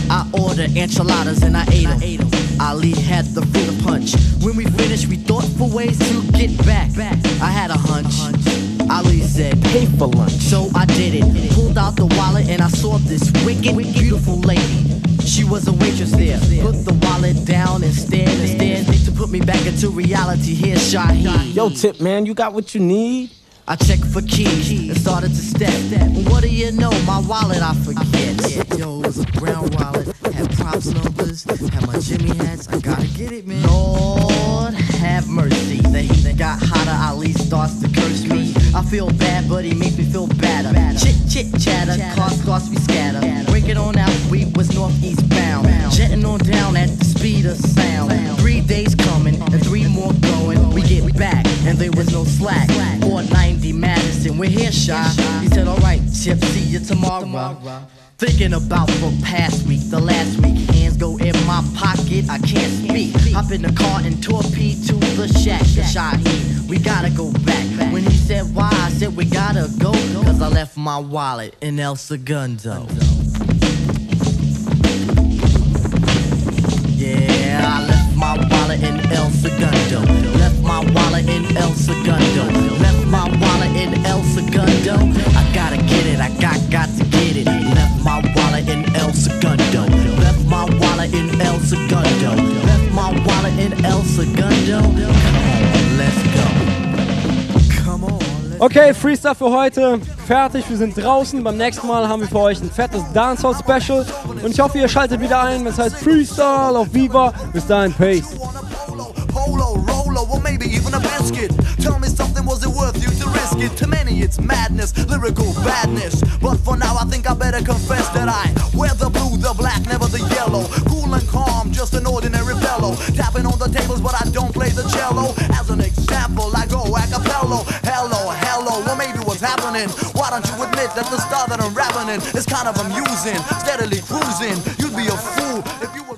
I ordered enchiladas and I ate them. Ali had the fruit punch. When we finished, we thought for ways to get back. I had a hunch. Ali said, pay for lunch. So I did it. Pulled out the wallet and I saw this wicked, beautiful lady. She was a waitress there. Put the wallet down instead. Instead, to put me back into reality. Here's Shaheed. Yo, Tip, man, you got what you need? I checked for keys and started to step. What do you know? My wallet I forget. Yo, it was a brown wallet. Had props numbers. Had my Jimmy hats. I gotta get it, man. Lord have mercy. The heat got hotter. Ali starts to curse me. I feel bad, but he makes me feel badder. Chit chit chatter. Cars cars we scatter. Breaking on out, we was northeast bound. Jetting on down at the speed of sound. Three days coming and three more going. We get back and there was no slack. four ninety Madison, we're here, Shy. He said, alright, Chip, see you tomorrow. Thinking about the past week, the last week. Hands go in my pocket, I can't speak. Hop in the car and torpedo to the shack. The Shaheed, we gotta go back. When he said why, I said we gotta go. Cause I left my wallet in El Segundo. Yeah, I left my wallet in El Segundo. Left my wallet in El Segundo. Left my wallet in El Segundo. I gotta get it, I got got to get it. Left my wallet in El Segundo. Left my wallet in El Segundo. Left my wallet in El Segundo. Come on, let's go. Come on. Okay, Freestyle für heute. Fertig, wir sind draußen. Beim nächsten Mal haben wir für euch ein fettes Dancehall-Special. Und ich hoffe, ihr schaltet wieder ein, wenn es heißt Freestyle auf Viva. Bis dahin, Peace. Polo, Rolo, or maybe even a biscuit. Tell me something, was it worth you to risk it? To many it's madness, lyrical badness. But for now I think I better confess that I wear the blue, the black, never the yellow. Cool and calm, just an ordinary fellow. Tapping on the tables but I don't play the cello. As an example I go a cappello. Hello, hello, well maybe what's happening? Why don't you admit that the style that I'm rapping in is kind of amusing? Steadily cruising, you'd be a fool if you were